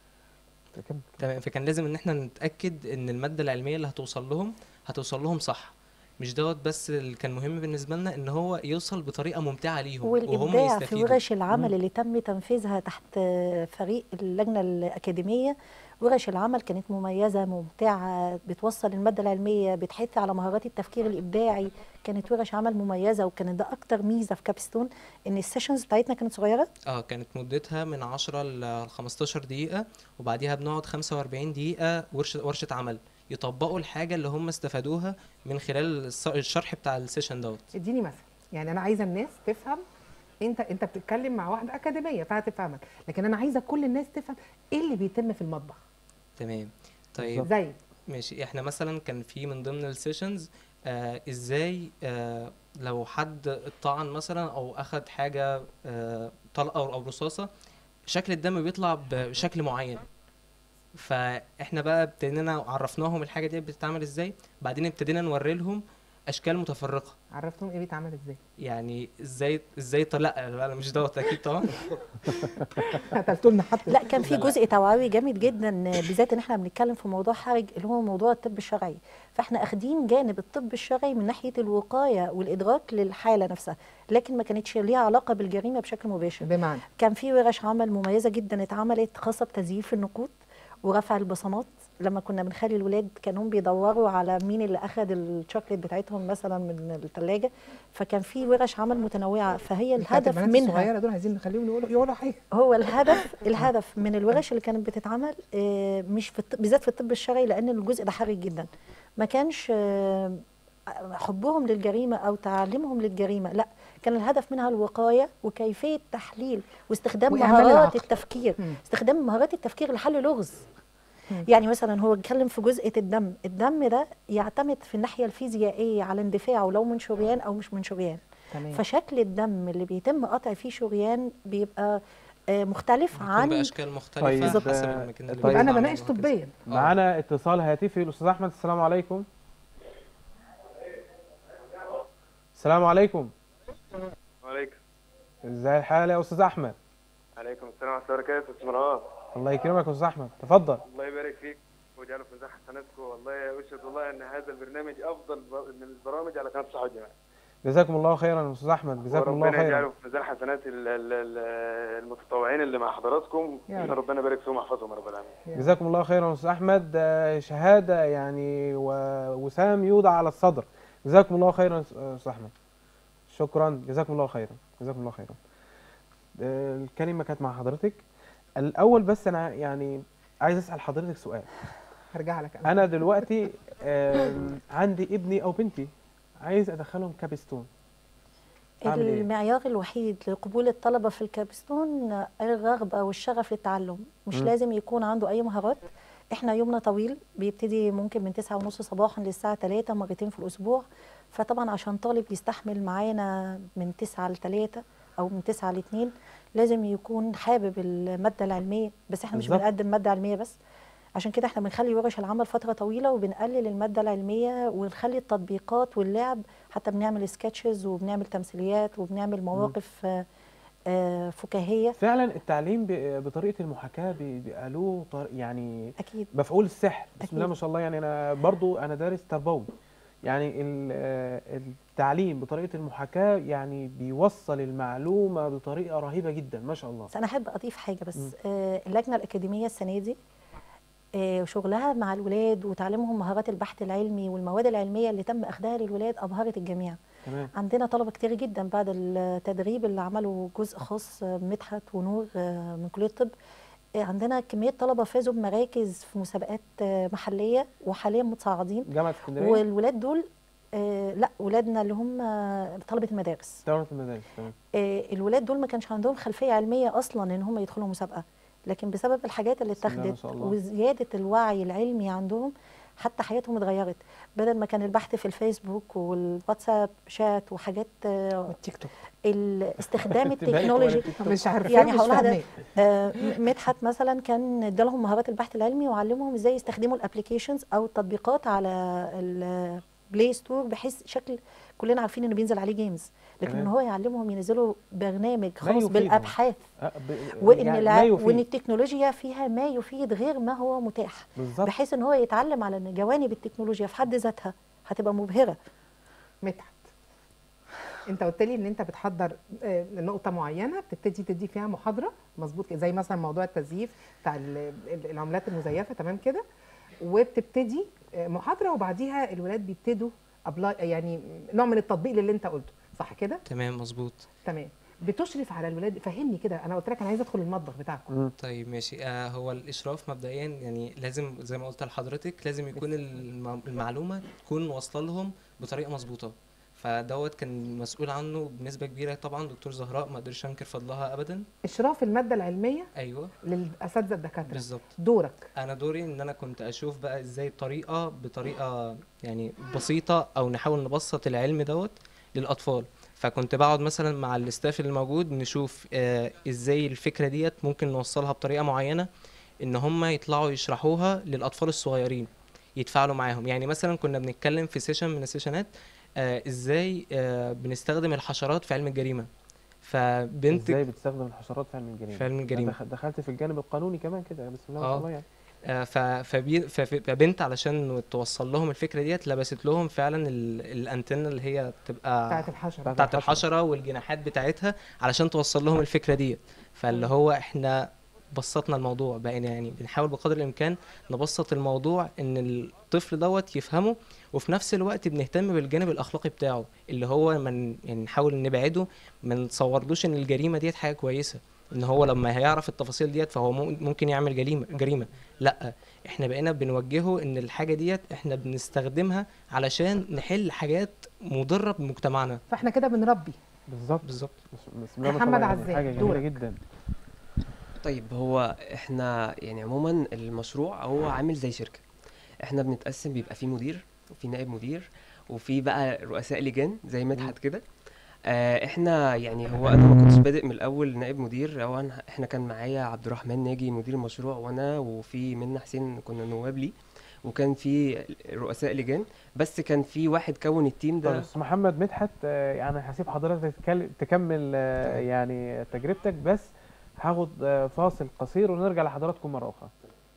كمل. تمام. فكان لازم ان احنا نتاكد ان الماده العلميه اللي هتوصل لهم هتوصل لهم صح. مش دوت بس اللي كان مهم بالنسبه لنا، ان هو يوصل بطريقه ممتعه ليهم وهم والابداع في يستفيدوا. ورش العمل اللي تم تنفيذها تحت فريق اللجنه الاكاديميه. ورش العمل كانت مميزه ممتعه، بتوصل الماده العلميه، بتحث على مهارات التفكير الابداعي. كانت ورش عمل مميزه، وكانت ده اكتر ميزه في كابستون ان السيشنز بتاعتنا كانت صغيره. اه كانت مدتها من عشرة ل خمستاشر دقيقه، وبعديها بنقعد خمسة وأربعين دقيقه ورشه ورشه عمل يطبقوا الحاجه اللي هم استفادوها من خلال الص- الشرح بتاع السيشن دوت. اديني مثل. يعني انا عايزه الناس تفهم، انت انت بتتكلم مع واحده اكاديميه فهتفهمك، لكن انا عايزه كل الناس تفهم ايه اللي بيتم في المطبخ. تمام. طيب زي ماشي. احنا مثلا كان في من ضمن السيشنز آه ازاي آه لو حد اتطعن مثلا او اخد حاجه آه طلقه او أو رصاصه، شكل الدم بيطلع بشكل معين. فاحنا بقى ابتدينا عرفناهم الحاجه دي بتتعمل ازاي، بعدين ابتدينا نوري لهم اشكال متفرقه. عرفتهم ايه بيتعمل ازاي؟ يعني ازاي ازاي ط- لا لا لا مش دوت اكيد طبعا. قتلتوا لنا حتى. لا كان في جزء توعوي جامد جدا، بالذات ان احنا بنتكلم في موضوع حرج اللي هو موضوع الطب الشرعي، فاحنا اخدين جانب الطب الشرعي من ناحيه الوقايه والادراك للحاله نفسها، لكن ما كانتش ليها علاقه بالجريمه بشكل مباشر. بمعنى كان في ورش عمل مميزه جدا اتعملت خاصه بتزييف النقود ورفع البصمات، لما كنا بنخلي الولاد كانوا بيدوروا على مين اللي اخذ الشوكليت بتاعتهم مثلا من الثلاجه، فكان في ورش عمل متنوعه، فهي الهدف البنات منها الصغيره دول عايزين نخليهم يقولوا يقولوا حاجه. هو الهدف الهدف من الورش اللي كانت بتتعمل آه، مش في الطب بالذات في الطب الشرعي، لان الجزء ده حرج جدا، ما كانش آه، حبهم للجريمه او تعليمهم للجريمه، لا كان الهدف منها الوقايه وكيفيه تحليل واستخدام وإعمال مهارات العقل. التفكير، مم. استخدام مهارات التفكير لحل لغز. مم. يعني مثلا هو اتكلم في جزء الدم، الدم ده يعتمد في الناحيه الفيزيائيه على اندفاعه لو من شريان او مش من شريان، تمام. فشكل الدم اللي بيتم قطع فيه شريان بيبقى آه، مختلف بيكون عن باشكال مختلفه طيب، حسب آه، المكان اللي طيب، يبقى انا بيستعمل بناقش وهكذا. طبيا. آه. معانا اتصال هاتفي الاستاذ احمد. السلام عليكم. السلام عليكم. وعليكم ازاي الحال يا استاذ احمد؟ عليكم السلام ورحمة الله وبركاته. استاذ مروان، الله يكرمك يا استاذ احمد، تفضل. الله يبارك فيك ويجعله في ميزان حسناتكم، والله اشهد والله ان هذا البرنامج افضل ب- من البرامج على قناه صحه والجماعه. جزاكم الله خيرا يا استاذ احمد، جزاكم الله وربنا يجعله خيرا. في ميزان حسنات ال- ال- ال- المتطوعين اللي مع حضراتكم، يا رب. ربنا يبارك فيهم ويحفظهم يا رب العالمين. جزاكم الله خيرا يا استاذ احمد. آه، شهاده يعني ووسام يوضع على الصدر. جزاكم الله خيرا يا استاذ احمد. شكرا، جزاكم الله خيرا، جزاكم الله خيرا. آه، الكلمه كانت مع حضرتك. الاول بس انا يعني عايز اسال حضرتك سؤال. هرجع لك انا دلوقتي آم، عندي ابني او بنتي عايز ادخلهم كابستون، أعمل إيه؟ المعيار الوحيد لقبول الطلبة في الكابستون الرغبة والشغف للتعلم، مش مم. لازم يكون عنده أي مهارات. احنا يومنا طويل، بيبتدي ممكن من تسعة ونص صباحا للساعة تلاتة مرتين في الأسبوع، فطبعا عشان طالب يستحمل معانا من تسعة لتلاتة أو من تسعة لاتنين لازم يكون حابب المادة العلمية، بس احنا مش بالظبط. بنقدم مادة علمية بس، عشان كده احنا بنخلي ورش العمل فترة طويلة وبنقلل المادة العلمية ونخلي التطبيقات واللعب، حتى بنعمل سكتشز وبنعمل تمثيليات وبنعمل مواقف آه، آه، فكاهية. فعلا التعليم ب- بطريقه المحاكاه بي- بيبقى له طر- يعني أكيد مفعول السحر. بسم أكيد. الله ما شاء الله. يعني انا برضو انا دارس تربوي، يعني ال- آه، التعليم بطريقه المحاكاه يعني بيوصل المعلومه بطريقه رهيبه جدا ما شاء الله. بس أنا أحب أضيف حاجة بس. مم. آه، اللجنة الأكاديمية السنة دي آه، شغلها مع الولاد وتعليمهم مهارات البحث العلمي والمواد العلمية اللي تم أخذها للولاد أبهرت الجميع. تمام. عندنا طلبة كتير جدا بعد التدريب اللي عملوا جزء خاص آه، مدحت ونور آه، من كلية الطب، آه، عندنا كمية طلبة فازوا بمراكز في مسابقات آه، محلية وحاليا متصاعدين، جامعه اسكندريه. والولاد دول آه، لا ولادنا اللي هم آه، طلبة المدارس، دوله المدارس. تمام. آه، الولاد دول ما كانش عندهم خلفية علمية أصلا إن هم يدخلوا مسابقة، لكن بسبب الحاجات اللي بسم الله ما اتخذت شاء الله. وزيادة الوعي العلمي عندهم حتى حياتهم اتغيرت، بدل ما كان البحث في الفيسبوك والواتساب شات وحاجات آه، والتيك توك ال- استخدام انت بالك ولا التكنولوجي. التيك توك؟ مش عارفه يعني مش هقول لحضرتك فاهمين. آه، مدحت مثلا كان ادالهم مهارات البحث العلمي وعلمهم ازاي يستخدموا الابلكيشنز او التطبيقات على البلاي ستور، بحيث شكل كلنا عارفين انه بينزل عليه جيمز، لكن تمام. ان هو يعلمهم ينزلوا برنامج ما خاص يفيدهم. بالابحاث، آه، ب- وان يعني الع... ما وان يفيد. التكنولوجيا فيها ما يفيد غير ما هو متاح، بالظبط. بحيث ان هو يتعلم على ان جوانب التكنولوجيا في حد ذاتها هتبقى مبهره. مدحت، انت قلت لي ان انت بتحضر آه، نقطه معينه بتبتدي تدي فيها محاضره، مظبوط كده، زي مثلا موضوع التزييف بتاع ال- ال- العملات المزيفه، تمام كده، وبتبتدي آه، محاضره وبعديها الولاد بيبتدوا أبلاي، يعني نوع من التطبيق اللي انت قلته، صح كده؟ تمام مظبوط. تمام. بتشرف على الولاد، فهمني كده، انا قلت لك انا عايزه ادخل المطبخ بتاعكم. مم. طيب ماشي. آه هو الاشراف مبدئيا يعني لازم زي ما قلت لحضرتك لازم يكون الم- المعلومه تكون واصله لهم بطريقه مظبوطه، فدوت كان مسؤول عنه بنسبه كبيره طبعا دكتور زهراء، ما اقدرش انكر فضلها ابدا. اشراف الماده العلميه ايوه للاساتذه الدكاتره، بالظبط. دورك. انا دوري ان انا كنت اشوف بقى ازاي الطريقه بطريقه يعني بسيطه او نحاول نبسط العلم دوت للاطفال، فكنت بقعد مثلا مع الاستاف اللي موجود نشوف آه ازاي الفكره ديت ممكن نوصلها بطريقه معينه ان هم يطلعوا يشرحوها للاطفال الصغيرين يتفاعلوا معاهم. يعني مثلا كنا بنتكلم في سيشن من السيشنات آه ازاي آه بنستخدم الحشرات في علم الجريمه. فبنت ازاي بتستخدم الحشرات في علم الجريمه؟ في علم الجريمه دخ- دخلت في الجانب القانوني كمان كده، بسم الله ما آه. شاء الله يعني. آه، ف- فبي- فف- فبنت علشان توصل لهم الفكره ديت لبست لهم فعلا ال- الانتنه اللي هي بتبقى بتاعت الحشره. بتاعت الحشره والجناحات بتاعتها علشان توصل لهم الفكره ديت. فاللي هو احنا بسطنا الموضوع، بقينا يعني بنحاول بقدر الامكان نبسط الموضوع ان الطفل دوت يفهمه، وفي نفس الوقت بنهتم بالجانب الاخلاقي بتاعه اللي هو من يعني نحاول نبعده، ما نصورلوش ان الجريمه ديت حاجه كويسه، ان هو لما هيعرف التفاصيل ديت فهو مم- ممكن يعمل جريمه جريمه لا، احنا بقينا بنوجهه ان الحاجه ديت احنا بنستخدمها علشان نحل حاجات مضره بمجتمعنا. فاحنا كده بنربي. بالظبط بالظبط. بس- بسم الله ما شاء محمد الله يعني عزام، حاجه جميله دورك. جدا. طيب هو احنا يعني عموما المشروع هو عامل زي شركة. احنا بنتقسم، بيبقى فيه مدير وفي نائب مدير وفي بقى رؤساء لجان زي مدحت كده. آه احنا يعني هو انا ما كنتش بادئ من الاول نائب مدير، هو أنا احنا كان معايا عبد الرحمن ناجي مدير المشروع، وانا وفي منى حسين كنا نواب لي، وكان في رؤساء لجان، بس كان في واحد كون التيم طب ده. بس محمد مدحت، آه، يعني هسيب حضرتك تتكلم تكمل آه، تمام. يعني تجربتك، بس هاخد آه، فاصل قصير ونرجع لحضراتكم مرة أخرى.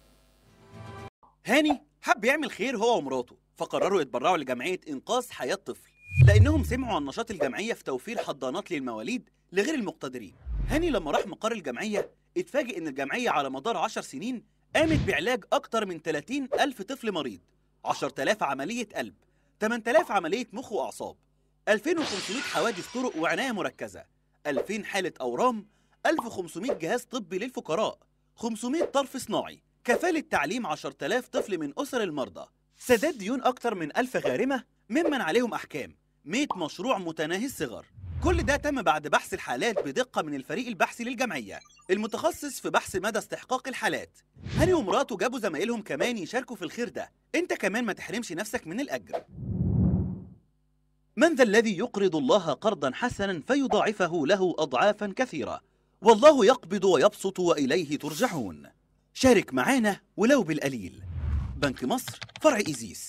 هاني حب يعمل خير هو ومراته، فقرروا يتبرعوا لجمعية إنقاذ حياة طفل لأنهم سمعوا عن نشاط الجمعية في توفير حضانات للمواليد لغير المقتدرين. هاني لما راح مقر الجمعية اتفاجئ إن الجمعية على مدار عشر سنين قامت بعلاج أكتر من ثلاثين ألف طفل مريض، عشرة آلاف عملية قلب، ثمانية آلاف عملية مخ وأعصاب، ألفين وخمسمائة حوادث طرق وعناية مركزة، ألفين حالة أورام، ألف وخمسمائة جهاز طبي للفقراء، خمسمائة طرف صناعي، كفالة تعليم عشرة آلاف طفل من أسر المرضى، سداد ديون أكتر من ألف غارمة ممن عليهم أحكام، مئة مشروع متناهي الصغر. كل ده تم بعد بحث الحالات بدقة من الفريق البحثي للجمعية المتخصص في بحث مدى استحقاق الحالات. هاني ومراته جابوا زمايلهم كمان يشاركوا في الخير ده، انت كمان ما تحرمش نفسك من الأجر. من ذا الذي يقرض الله قرضا حسنا فيضاعفه له أضعافا كثيرة، والله يقبض ويبسط وإليه ترجعون. شارك معانا ولو بالقليل. بنك مصر، فرع إيزيس.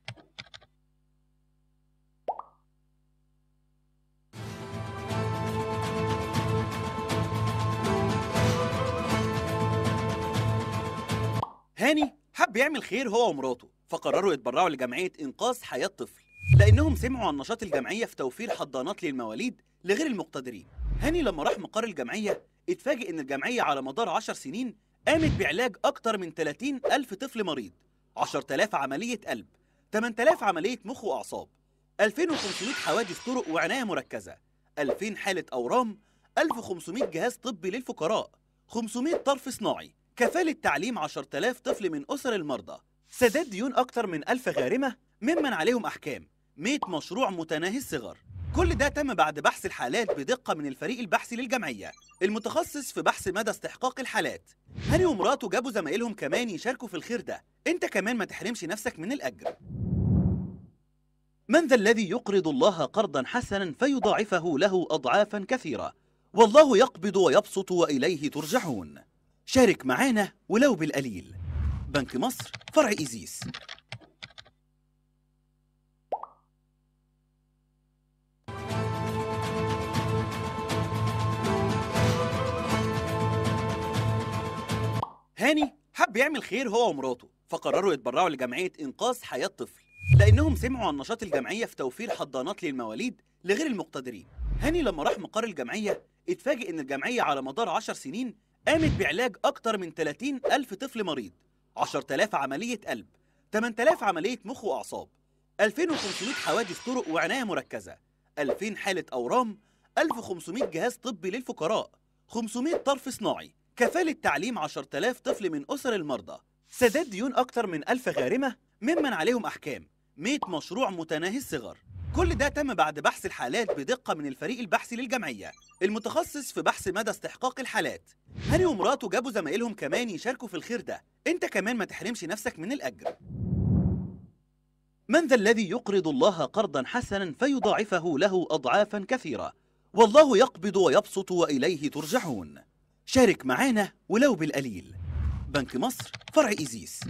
هاني حب يعمل خير هو ومراته، فقرروا يتبرعوا لجمعية إنقاذ حياة طفل لأنهم سمعوا عن نشاط الجمعية في توفير حضانات للمواليد لغير المقتدرين. هاني لما راح مقر الجمعية اتفاجئ إن الجمعية على مدار عشر سنين قامت بعلاج أكتر من ثلاثين ألف طفل مريض، عشرة آلاف عملية قلب، ثمانية آلاف عملية مخ وأعصاب، ألفين وخمسمائة حوادث طرق وعناية مركزة، ألفين حالة أورام، ألف وخمسمائة جهاز طبي للفقراء، خمسمائة طرف صناعي، كفالة تعليم عشرة آلاف طفل من أسر المرضى، سداد ديون أكتر من ألف غارمة ممن عليهم أحكام، مئة مشروع متناهي الصغر. كل ده تم بعد بحث الحالات بدقة من الفريق البحثي للجمعية المتخصص في بحث مدى استحقاق الحالات. هاني ومراته جابوا زمايلهم كمان يشاركوا في الخير ده، انت كمان ما تحرمش نفسك من الأجر. من ذا الذي يقرض الله قرضا حسنا فيضاعفه له أضعافا كثيرة، والله يقبض ويبسط وإليه ترجعون. شارك معانا ولو بالقليل. بنك مصر، فرع إيزيس. هاني حب يعمل خير هو ومراته، فقرروا يتبرعوا لجمعية إنقاذ حياة طفل لأنهم سمعوا عن نشاط الجمعية في توفير حضانات للمواليد لغير المقتدرين. هاني لما راح مقر الجمعية اتفاجئ إن الجمعية على مدار عشر سنين قامت بعلاج أكتر من ثلاثين ألف طفل مريض، عشرة آلاف عملية قلب، ثمانية آلاف عملية مخ وأعصاب، ألفين وخمسمائة حوادث طرق وعناية مركزة، ألفين حالة أورام، ألف وخمسمائة جهاز طبي للفقراء، خمسمائة طرف صناعي، كفالة تعليم عشرة آلاف طفل من أسر المرضى، سداد ديون أكتر من ألف غارمة ممن عليهم أحكام، مئة مشروع متناهي الصغر. كل ده تم بعد بحث الحالات بدقة من الفريق البحثي للجمعية المتخصص في بحث مدى استحقاق الحالات. هاني ومراته جابوا زمايلهم كمان يشاركوا في الخير ده، انت كمان ما تحرمش نفسك من الأجر. من ذا الذي يقرض الله قرضا حسنا فيضاعفه له أضعافا كثيرة، والله يقبض ويبسط وإليه ترجعون. شارك معانا ولو بالقليل. بنك مصر، فرع إيزيس.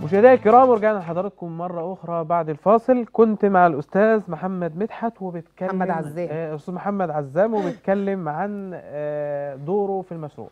مشاهدينا الكرام، ورجعنا لحضراتكم مرة أخرى بعد الفاصل. كنت مع الأستاذ محمد مدحت وبيتكلم محمد عزام آه، أستاذ محمد عزام وبيتكلم عن آه، دوره في المشروع.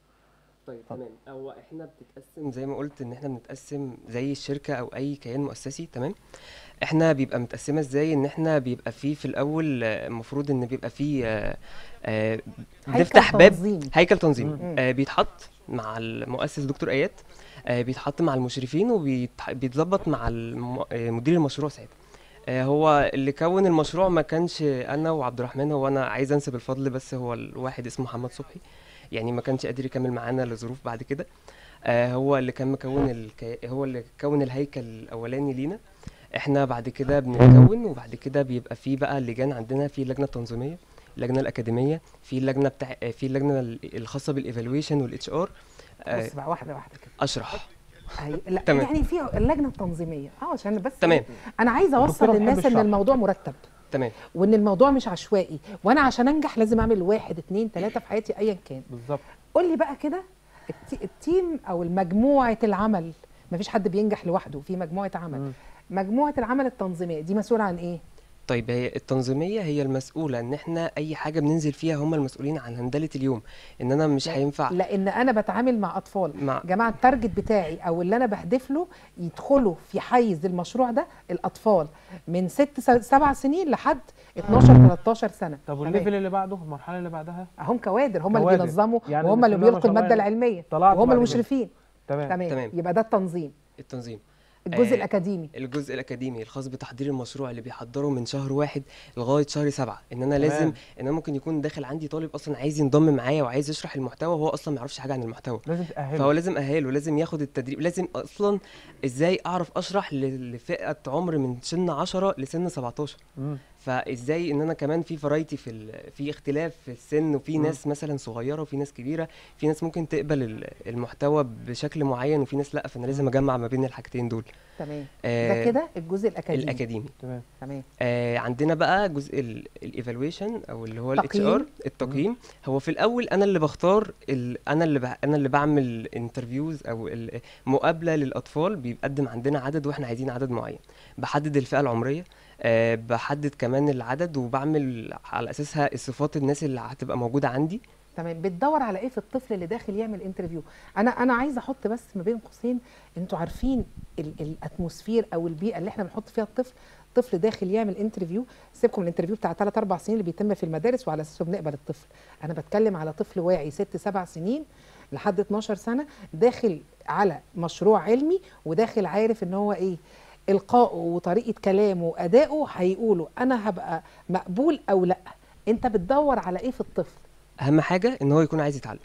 طيب تمام. هو احنا بتتقسم زي ما قلت ان احنا بنتقسم زي الشركه او اي كيان مؤسسي. تمام. احنا بيبقى متقسمه ازاي؟ ان احنا بيبقى فيه في الاول المفروض ان بيبقى فيه آه، آه، بنفتح باب تنظيم. هيكل تنظيم مم. آه، بيتحط مع المؤسس دكتور ايات، آه، بيتحط مع المشرفين وبيتظبط مع الم- آه، مدير المشروع ساعتها. آه، هو اللي كون المشروع ما كانش انا وعبد الرحمن، هو انا عايز انسب الفضل بس هو الواحد اسمه محمد صبحي، يعني ما كانش قادر يكمل معانا لظروف بعد كده. آه، هو اللي كان مكون الكي... هو اللي كون الهيكل الاولاني لينا. احنا بعد كده بنتكون، وبعد كده بيبقى في بقى اللجان عندنا، في لجنه تنظيميه، اللجنه الاكاديميه، في اللجنه بتاع في اللجنه الخاصه بالايفالويشن والاتش ار. بص بقى واحده واحده كده. اشرح. أيوة. لا تمام. يعني في اللجنه التنظيميه اه عشان بس تمام. انا عايزه اوصل الدكتورة بتحب للناس ان الشرح. الموضوع مرتب، تمام. وان الموضوع مش عشوائي، وانا عشان انجح لازم اعمل واحد اتنين تلاته في حياتي ايا كان. بالظبط. قول لي بقى كده التي- التيم او مجموعه العمل، مفيش حد بينجح لوحده، في مجموعه عمل. مم. مجموعه العمل التنظيميه دي مسؤوله عن ايه؟ طيب هي التنظيميه هي المسؤوله ان احنا اي حاجه بننزل فيها هم المسؤولين عن هندله اليوم، ان انا مش هينفع لان انا بتعامل مع اطفال. مع جماعه التارجت بتاعي او اللي انا بهدف له يدخلوا في حيز المشروع ده الاطفال من ست س- سبع سنين لحد اتناشر تلتاشر سنه. طب تمام. والليفل اللي بعده، المرحلة اللي بعدها؟ هم كوادر، هم اللي كوادر. بينظموا يعني وهم بسم اللي الله ما بيلقوا شاء الله الماده يعني العلميه طلعت وهم بعد كده. المشرفين. تمام. تمام. تمام. يبقى ده التنظيم. التنظيم. الجزء آه، الاكاديمي. الجزء الاكاديمي الخاص بتحضير المشروع اللي بيحضره من شهر واحد لغايه شهر سبعة، ان انا تمام. لازم ان انا ممكن يكون داخل عندي طالب اصلا عايز ينضم معايا وعايز يشرح المحتوى وهو اصلا ما يعرفش حاجه عن المحتوى، لازم تأهله. فهو لازم اهله، لازم ياخد التدريب، لازم اصلا ازاي اعرف اشرح ل- لفئه عمر من سن عشرة لسن سبعتاشر. مم. فازاي ان انا كمان في فرايتي في ال- في اختلاف في السن، وفي مم. ناس مثلا صغيره وفي ناس كبيره، في ناس ممكن تقبل ال- المحتوى بشكل معين وفي ناس لا، فانا لازم اجمع ما بين الحاجتين دول. تمام. آه، ده كده الجزء الاكاديمي. الاكاديمي. تمام. تمام. آه، عندنا بقى جزء الايفالويشن او اللي هو الاتش تقييم. ار، التقييم. هو في الاول انا اللي بختار ال... انا اللي ب... انا اللي بعمل انترفيوز او ال- مقابله للاطفال، بيقدم عندنا عدد واحنا عايزين عدد معين، بحدد الفئه العمريه، أه بحدد كمان العدد وبعمل على اساسها الصفات الناس اللي هتبقى موجوده عندي. تمام. بتدور على ايه في الطفل اللي داخل يعمل انترفيو؟ انا انا عايزه احط بس ما بين قوسين، انتوا عارفين ال- الاتموسفير او البيئه اللي احنا بنحط فيها الطفل. طفل داخل يعمل انترفيو، سيبكم من الانترفيو بتاع ثلاث اربع سنين اللي بيتم في المدارس وعلى اساسه بنقبل الطفل. انا بتكلم على طفل واعي ست سبع سنين لحد اتناشر سنه، داخل على مشروع علمي وداخل عارف ان هو ايه القائه وطريقه كلامه وادائه هيقوله انا هبقى مقبول او لا. انت بتدور على ايه في الطفل؟ اهم حاجه ان هو يكون عايز يتعلم.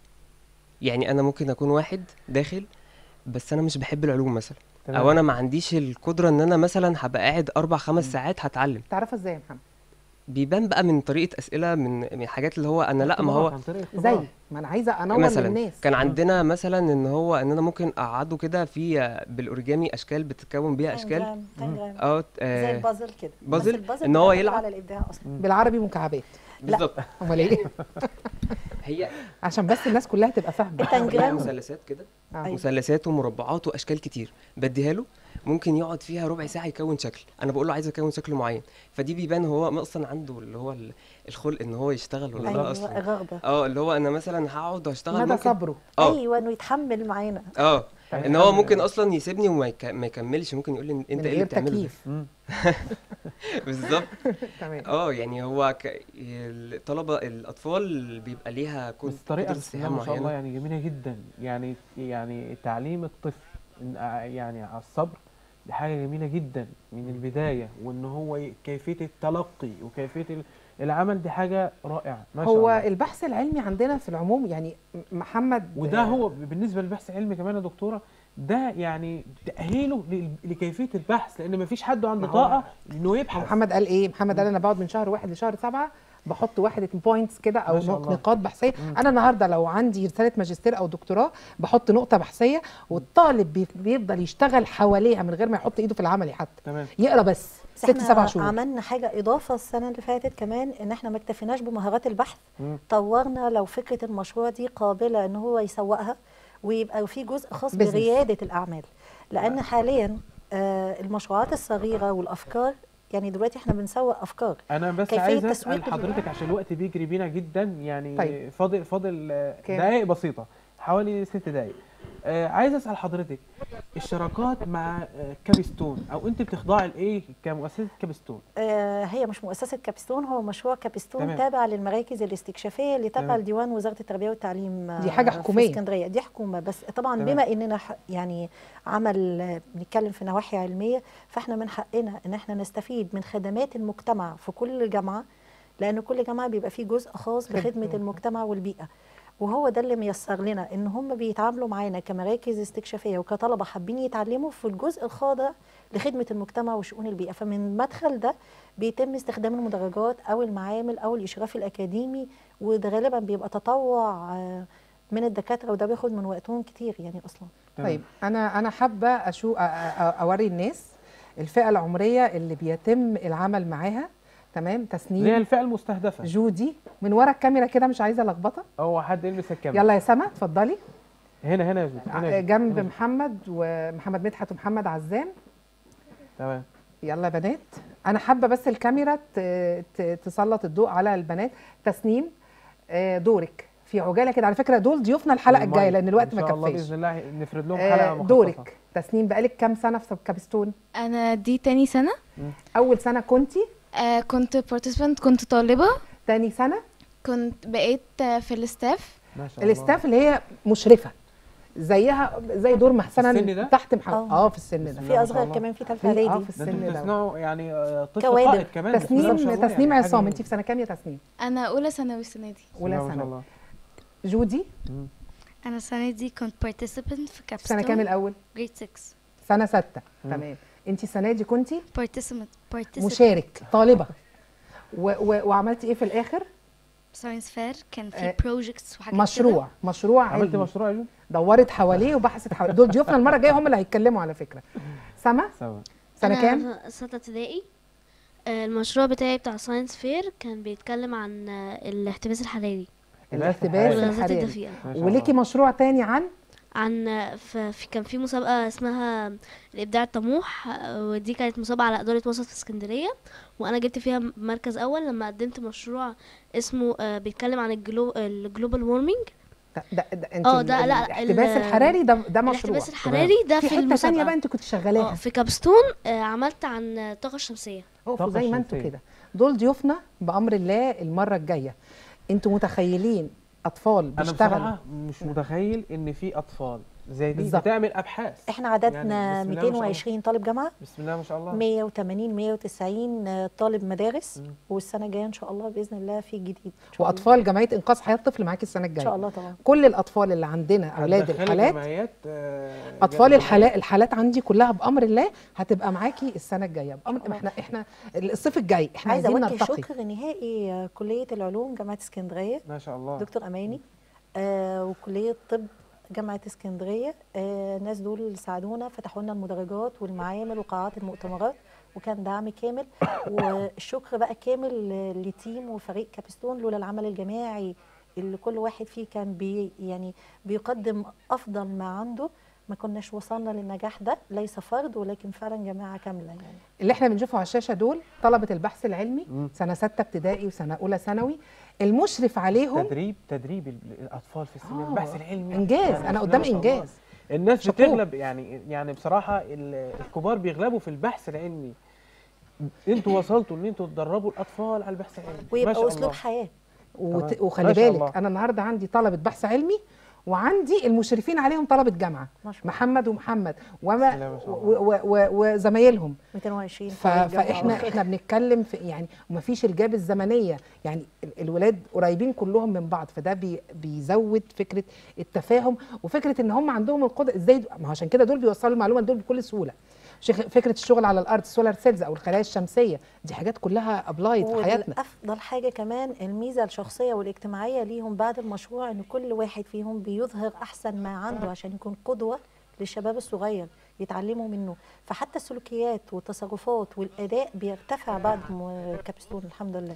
يعني انا ممكن اكون واحد داخل بس انا مش بحب العلوم مثلا، تمام. او انا ما عنديش القدره ان انا مثلا هبقى قاعد اربع خمس ساعات هتعلم. تعرفها ازاي يا محمد؟ بيبان بقى من طريقه اسئله، من من الحاجات اللي هو انا لا ما هو عن طريق زي اختبار. ما انا عايزه انور مثلا للناس. كان عندنا مثلا ان هو ان انا ممكن اقعده كده في بالاوريجامي اشكال بتتكون بيها اشكال تنجرام تنجرام اه زي آه، البازل كده. بس بازل، البازل إن هو بتعتمد يلعب. على الابداع اصلا. بالعربي مكعبات. بالظبط. امال ايه؟ هي عشان بس الناس كلها تبقى فاهمه. كلها التنجرام مثلثات كده، آه. مثلثات ومربعات واشكال كتير بديها له، ممكن يقعد فيها ربع ساعه يكون شكل، انا بقول له عايز اكون شكل معين، فدي بيبان هو اصلا عنده اللي هو ال- الخلق ان هو يشتغل ولا لا ايوه اصلا. الرغبه. اه اللي هو انا مثلا هقعد واشتغل مدى ممكن صبره. اه ايوه انه يتحمل معانا. اه يعني ان هو أنا- ممكن اصلا يسيبني وما يك... ما يكملش، ممكن يقول لي انت من ايه اللي غير بتعمله ده؟ تكييف. مم. بالظبط. تمام. اه يعني هو ك... الطلبه الاطفال بيبقى ليها كود بس طريقة قدرة بسم الله استيعاب ما شاء الله معينه. يعني جميلة جدا. يعني يعني تعليم الطفل إن- يعني على الصبر دي حاجة جميلة جدا من البداية، وإن هو ي- كيفية التلقي وكيفية ال- العمل دي حاجة رائعة ما شاء هو الله. البحث العلمي عندنا في العموم يعني محمد وده هو بالنسبة للبحث العلمي كمان يا دكتورة، ده يعني تأهيله لل- لكيفية البحث، لأن مفيش حد عنده ما هو- طاقة إنه يبحث. محمد قال ايه؟ محمد قال انا بقعد من شهر واحد لشهر سبعه بحط واحد بوينتس كده او ما شاء نق- الله. نقاط بحثيه. مم. انا النهارده لو عندي رساله ماجستير او دكتوراه بحط نقطه بحثيه والطالب بي- بيفضل يشتغل حواليها من غير ما يحط ايده في العملي حتى، تمام. يقرا بس بس ست احنا سبع شهور. عملنا حاجه اضافه السنه اللي فاتت كمان، ان احنا ما اكتفيناش بمهارات البحث، مم. طورنا لو فكره المشروع دي قابله ان هو يسوقها ويبقى في جزء خاص Business. برياده الاعمال، لان حاليا آه، المشروعات الصغيره والافكار، يعني دلوقتي احنا بنسوق افكار. انا بس كيفية عايز اسال تسويق حضرتك عشان الوقت بيجري بينا جدا، يعني طيب. فاضل فاضل آه، كام؟ دقائق بسيطه، حوالي ست دقائق. آه عايز اسال حضرتك الشراكات مع آه كابستون، او انت بتخضعي لايه كمؤسسه كابستون؟ آه، هي مش مؤسسه كابستون، هو مشروع كابستون تمام. تابع للمراكز الاستكشافيه اللي تابعه تمام. لديوان وزاره التربيه والتعليم. آه، دي حاجة حكومية. في اسكندريه، دي حكومه، بس طبعا تمام. بما اننا ح- يعني عمل آه، بنتكلم في نواحي علميه، فاحنا من حقنا ان احنا نستفيد من خدمات المجتمع في كل جامعه، لان كل جامعه بيبقى فيه جزء خاص بخدمه المجتمع والبيئه. وهو ده اللي ميسر لنا ان هم بيتعاملوا معانا كمراكز استكشافيه وكطلبه حابين يتعلموا في الجزء الخاضع لخدمه المجتمع وشؤون البيئه. فمن المدخل ده بيتم استخدام المدرجات او المعامل او الاشراف الاكاديمي، وده غالبا بيبقى تطوع آه، من الدكاتره، وده بياخد من وقتهم كتير يعني اصلا. تمام. طيب انا انا حابه اشو أ- أ- اوري الناس الفئه العمريه اللي بيتم العمل معاها. تمام. اللي هي تسنيم، الفئه المستهدفه. جودي، من ورا الكاميرا كده، مش عايزه لخبطه. هو حد يلمس الكاميرا. يلا يا سما اتفضلي. هنا هنا يا زوز، هنا يا زوز، جنب هنا. محمد ومحمد مدحت ومحمد عزام. تمام. يلا يا بنات، انا حابه بس الكاميرا ت- ت- تسلط الضوء على البنات. تسنيم، آه، دورك في عجاله كده. على فكره دول ضيوفنا الحلقه الجايه لان الوقت ما ان شاء الله كفاش. باذن الله نفرد لهم آه، حلقه مخصصه. دورك تسنيم، بقالك كام سنه في كابستون؟ انا دي تاني سنه. اول سنه كنتي؟ آه كنت بارتيسيبنت، كنت طالبه. تاني سنه كنت بقيت آه، في الاستاف. ما شاء الله. الاستاف اللي هي مشرفه زيها زي دور محسنه في السن ده؟ تحت محمد. آه. اه في السن ده. في اصغر كمان، في ثالثه في- اه اعدادي. في ده انتوا السن ده. بتصنعوا يعني آه، طفل كوادر. قائد كمان. بسم الله ما شاء تسنيم الله، تسنيم يعني حاجة عصام، جميلة. انت في سنه كام يا تسنيم؟ انا اولى ثانوي السنه دي. بسم اولى الله ما شاء ثانوي. الله. جودي انا السنه دي كنت بارتيسيبنت في كابستون. سنه كام الاول؟ جريد ستة. سنه سته. تمام. انت السنه دي كنتي بارتيسيبنت بارتيسيبنت مشارك طالبه و و وعملتي ايه في الاخر؟ ساينس فير، كان آه، في بروجكتس وحاجات مشروع كده. مشروع عملت علمي. مشروع يا جود؟ دورت حواليه وبحثت حواليه. دول ضيوفنا المره الجايه هم اللي هيتكلموا على فكره. سما سوا. سنه كام؟ سنة ابتدائي. آه، المشروع بتاعي بتاع ساينس فير كان بيتكلم عن آه، الاحتباس الحراري الاحتباس والغازات الحراري. الدفيئة. ما شاء وليكي الله. مشروع تاني عن عن آه، ف- في كان في مسابقة اسمها الإبداع الطموح، آه، ودي كانت مسابقة على إدارة وسط في اسكندرية، وأنا جبت فيها مركز أول لما قدمت مشروع اسمه آه، بيتكلم عن الجلو الجلوبال وورمينج. ده ده, ده انت اه ده ال- لا الاحتباس ال- الحراري ده ده مشروع. الاحتباس الحراري ده في في حته ثانيه المسابقة. بقى انت كنت اه شغالاها. في كابستون آه، عملت عن الطاقة الشمسية. اقفوا طاقة زي ما انتوا شمسية. كده. دول ضيوفنا بامر الله المره الجايه. انتوا متخيلين اطفال انا بيشتغلوا؟ بصراحه مش متخيل ان في اطفال زي دي بالظبط. بتعمل ابحاث. احنا عددنا يعني بسم الله ما شاء الله. مئتين وعشرين طالب جامعه، بسم الله ما شاء الله. مئة وثمانين مئة وتسعين طالب مدارس، مم. والسنه الجايه ان شاء الله باذن الله في جديد إن شاء الله. واطفال جمعيه انقاذ حياه الطفل معاكي السنه ان الجايه. شاء الله طبعا. كل الاطفال اللي عندنا اولاد هتدخلي الحالات، جمعيات، آه، اطفال جمعيات. الحالات الحالات عندي كلها بامر الله هتبقى معاكي السنه الجايه. بامر ما احنا احنا الصيف الجاي احنا عايزه عايزين اوجه نلتقي. شكر نهائي آه، كليه العلوم جامعه اسكندريه، ما شاء الله. دكتور اماني، آه وكليه طب جامعه اسكندريه. آه الناس دول ساعدونا، فتحوا لنا المدرجات والمعامل وقاعات المؤتمرات، وكان دعم كامل. والشكر بقى كامل آه، لتيم وفريق كابستون، لولا العمل الجماعي اللي كل واحد فيه كان بي يعني بيقدم افضل ما عنده، ما كناش وصلنا للنجاح ده. ليس فرد ولكن فعلا جماعه كامله يعني. اللي احنا بنشوفه على الشاشه دول طلبه البحث العلمي مم. سنه سته ابتدائي وسنه اولى ثانوي. المشرف عليهم تدريب تدريب ال- الاطفال في السن آه، البحث العلمي. إنجاز. يعني أنا بسم الله قدام ما شاء إنجاز. الله. الناس شابوه. بتغلب يعني يعني بصراحه ال- الكبار بيغلبوا في البحث العلمي. انتوا وصلتوا ان انتوا تدربوا الاطفال على البحث العلمي. ما ويبقى شاء اسلوب الله. حياه. وت... تمام. وخلي ما شاء بالك الله. انا النهارده عندي طلبه بحث علمي وعندي المشرفين عليهم طلبه جامعه، ما شاء الله. محمد ومحمد بسم وما الله ما شاء الله. و- و- و- وزمايلهم. مئتين وعشرين ف... طالب جامعة. فاحنا احنا بنتكلم في يعني ومفيش الجاب الزمنيه، يعني ال- الولاد قريبين كلهم من بعض، فده بي... بيزود فكره التفاهم وفكره ان هم عندهم القدره ازاي. ما هو عشان كده دول بيوصلوا المعلومه دول بكل سهوله. شيخ- فكره الشغل على الارض، سولار سيلز او الخلايا الشمسيه، دي حاجات كلها ابلايد في حياتنا. والافضل حاجه كمان الميزه الشخصيه والاجتماعيه ليهم بعد المشروع، ان كل واحد فيهم بيظهر احسن ما عنده عشان يكون قدوه للشباب الصغير يتعلموا منه. فحتى السلوكيات والتصرفات والاداء بيرتفع بعد م- كابستون الحمد لله.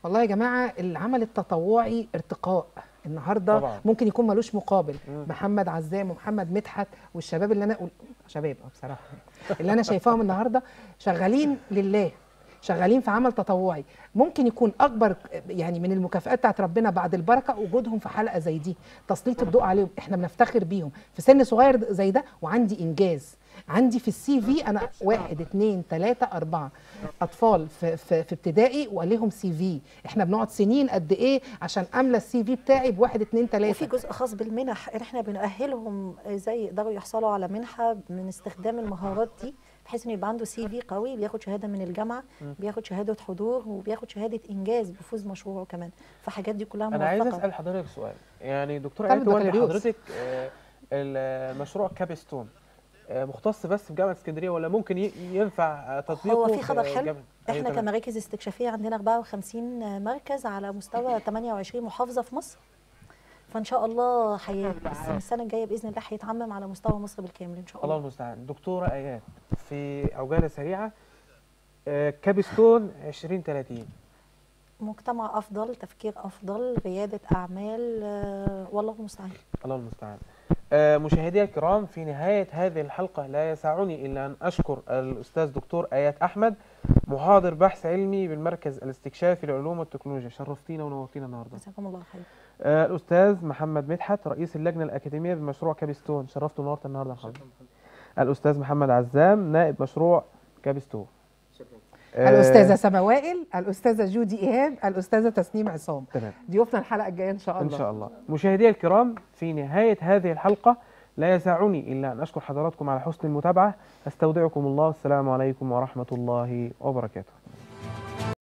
والله يا جماعه العمل التطوعي ارتقاء النهارده طبعاً. ممكن يكون ملوش مقابل. مم. محمد عزام ومحمد مدحت والشباب اللي انا أقول شباب اه بصراحه اللي انا شايفاهم النهارده شغالين لله، شغالين في عمل تطوعي. ممكن يكون اكبر يعني من المكافآت بتاعت ربنا بعد البركه وجودهم في حلقه زي دي، تسليط الضوء عليهم. احنا بنفتخر بيهم في سن صغير زي ده، وعندي انجاز عندي في السي في. انا واحد اتنين تلاته اربعه اطفال في, في, في ابتدائي وليهم سي في. احنا بنقعد سنين قد ايه عشان املى السي في بتاعي بواحد اتنين تلاته. وفي جزء خاص بالمنح، احنا بنأهلهم ازاي يقدروا يحصلوا على منحه من استخدام المهارات دي، بحيث انه يبقى عنده سي في قوي، بياخد شهاده من الجامعه، بياخد شهاده حضور، وبياخد شهاده انجاز بفوز مشروعه كمان. فالحاجات دي كلها موفقه. انا عايز اسال حضرتك سؤال، يعني دكتوره طالب ايات والد بكالوريوس. حضرتك آه، المشروع كابستون آه، مختص بس في جامعه اسكندريه ولا ممكن ي- ينفع تطبيقه هو في خبر حلو، جامعة؟ أيوة احنا تمام. كمراكز استكشافيه عندنا أربعة وخمسين مركز على مستوى ثمانية وعشرين محافظه في مصر. فان شاء الله حي... السنه الجايه باذن الله هيتعمم على مستوى مصر بالكامل ان شاء الله الله. المستعان. دكتوره ايات، في عجاله سريعه آه، كابستون عشرين ثلاثين. مجتمع افضل، تفكير افضل، رياده اعمال، آه، والله المستعان. الله المستعان. آه، مشاهدي الكرام، في نهاية هذه الحلقة لا يسعني إلا أن أشكر الأستاذ دكتور آيات أحمد، محاضر بحث علمي بالمركز الاستكشافي للعلوم والتكنولوجيا. شرفتينا ونورتينا النهارده. جزاكم الله خير. آه، الأستاذ محمد مدحت، رئيس اللجنة الأكاديمية بمشروع كابستون. شرفت ونورت النهارده يا محمد. الأستاذ محمد عزام، نائب مشروع كابستون. آه، الاستاذه سما وائل، الاستاذه جودي ايهاب، الاستاذه تسنيم عصام. تمام. ضيوفنا الحلقه الجايه ان شاء الله. إن شاء الله. مشاهدي الكرام، في نهاية هذه الحلقة لا يسعني إلا أن أشكر حضراتكم على حسن المتابعة. أستودعكم الله، السلام عليكم ورحمة الله وبركاته.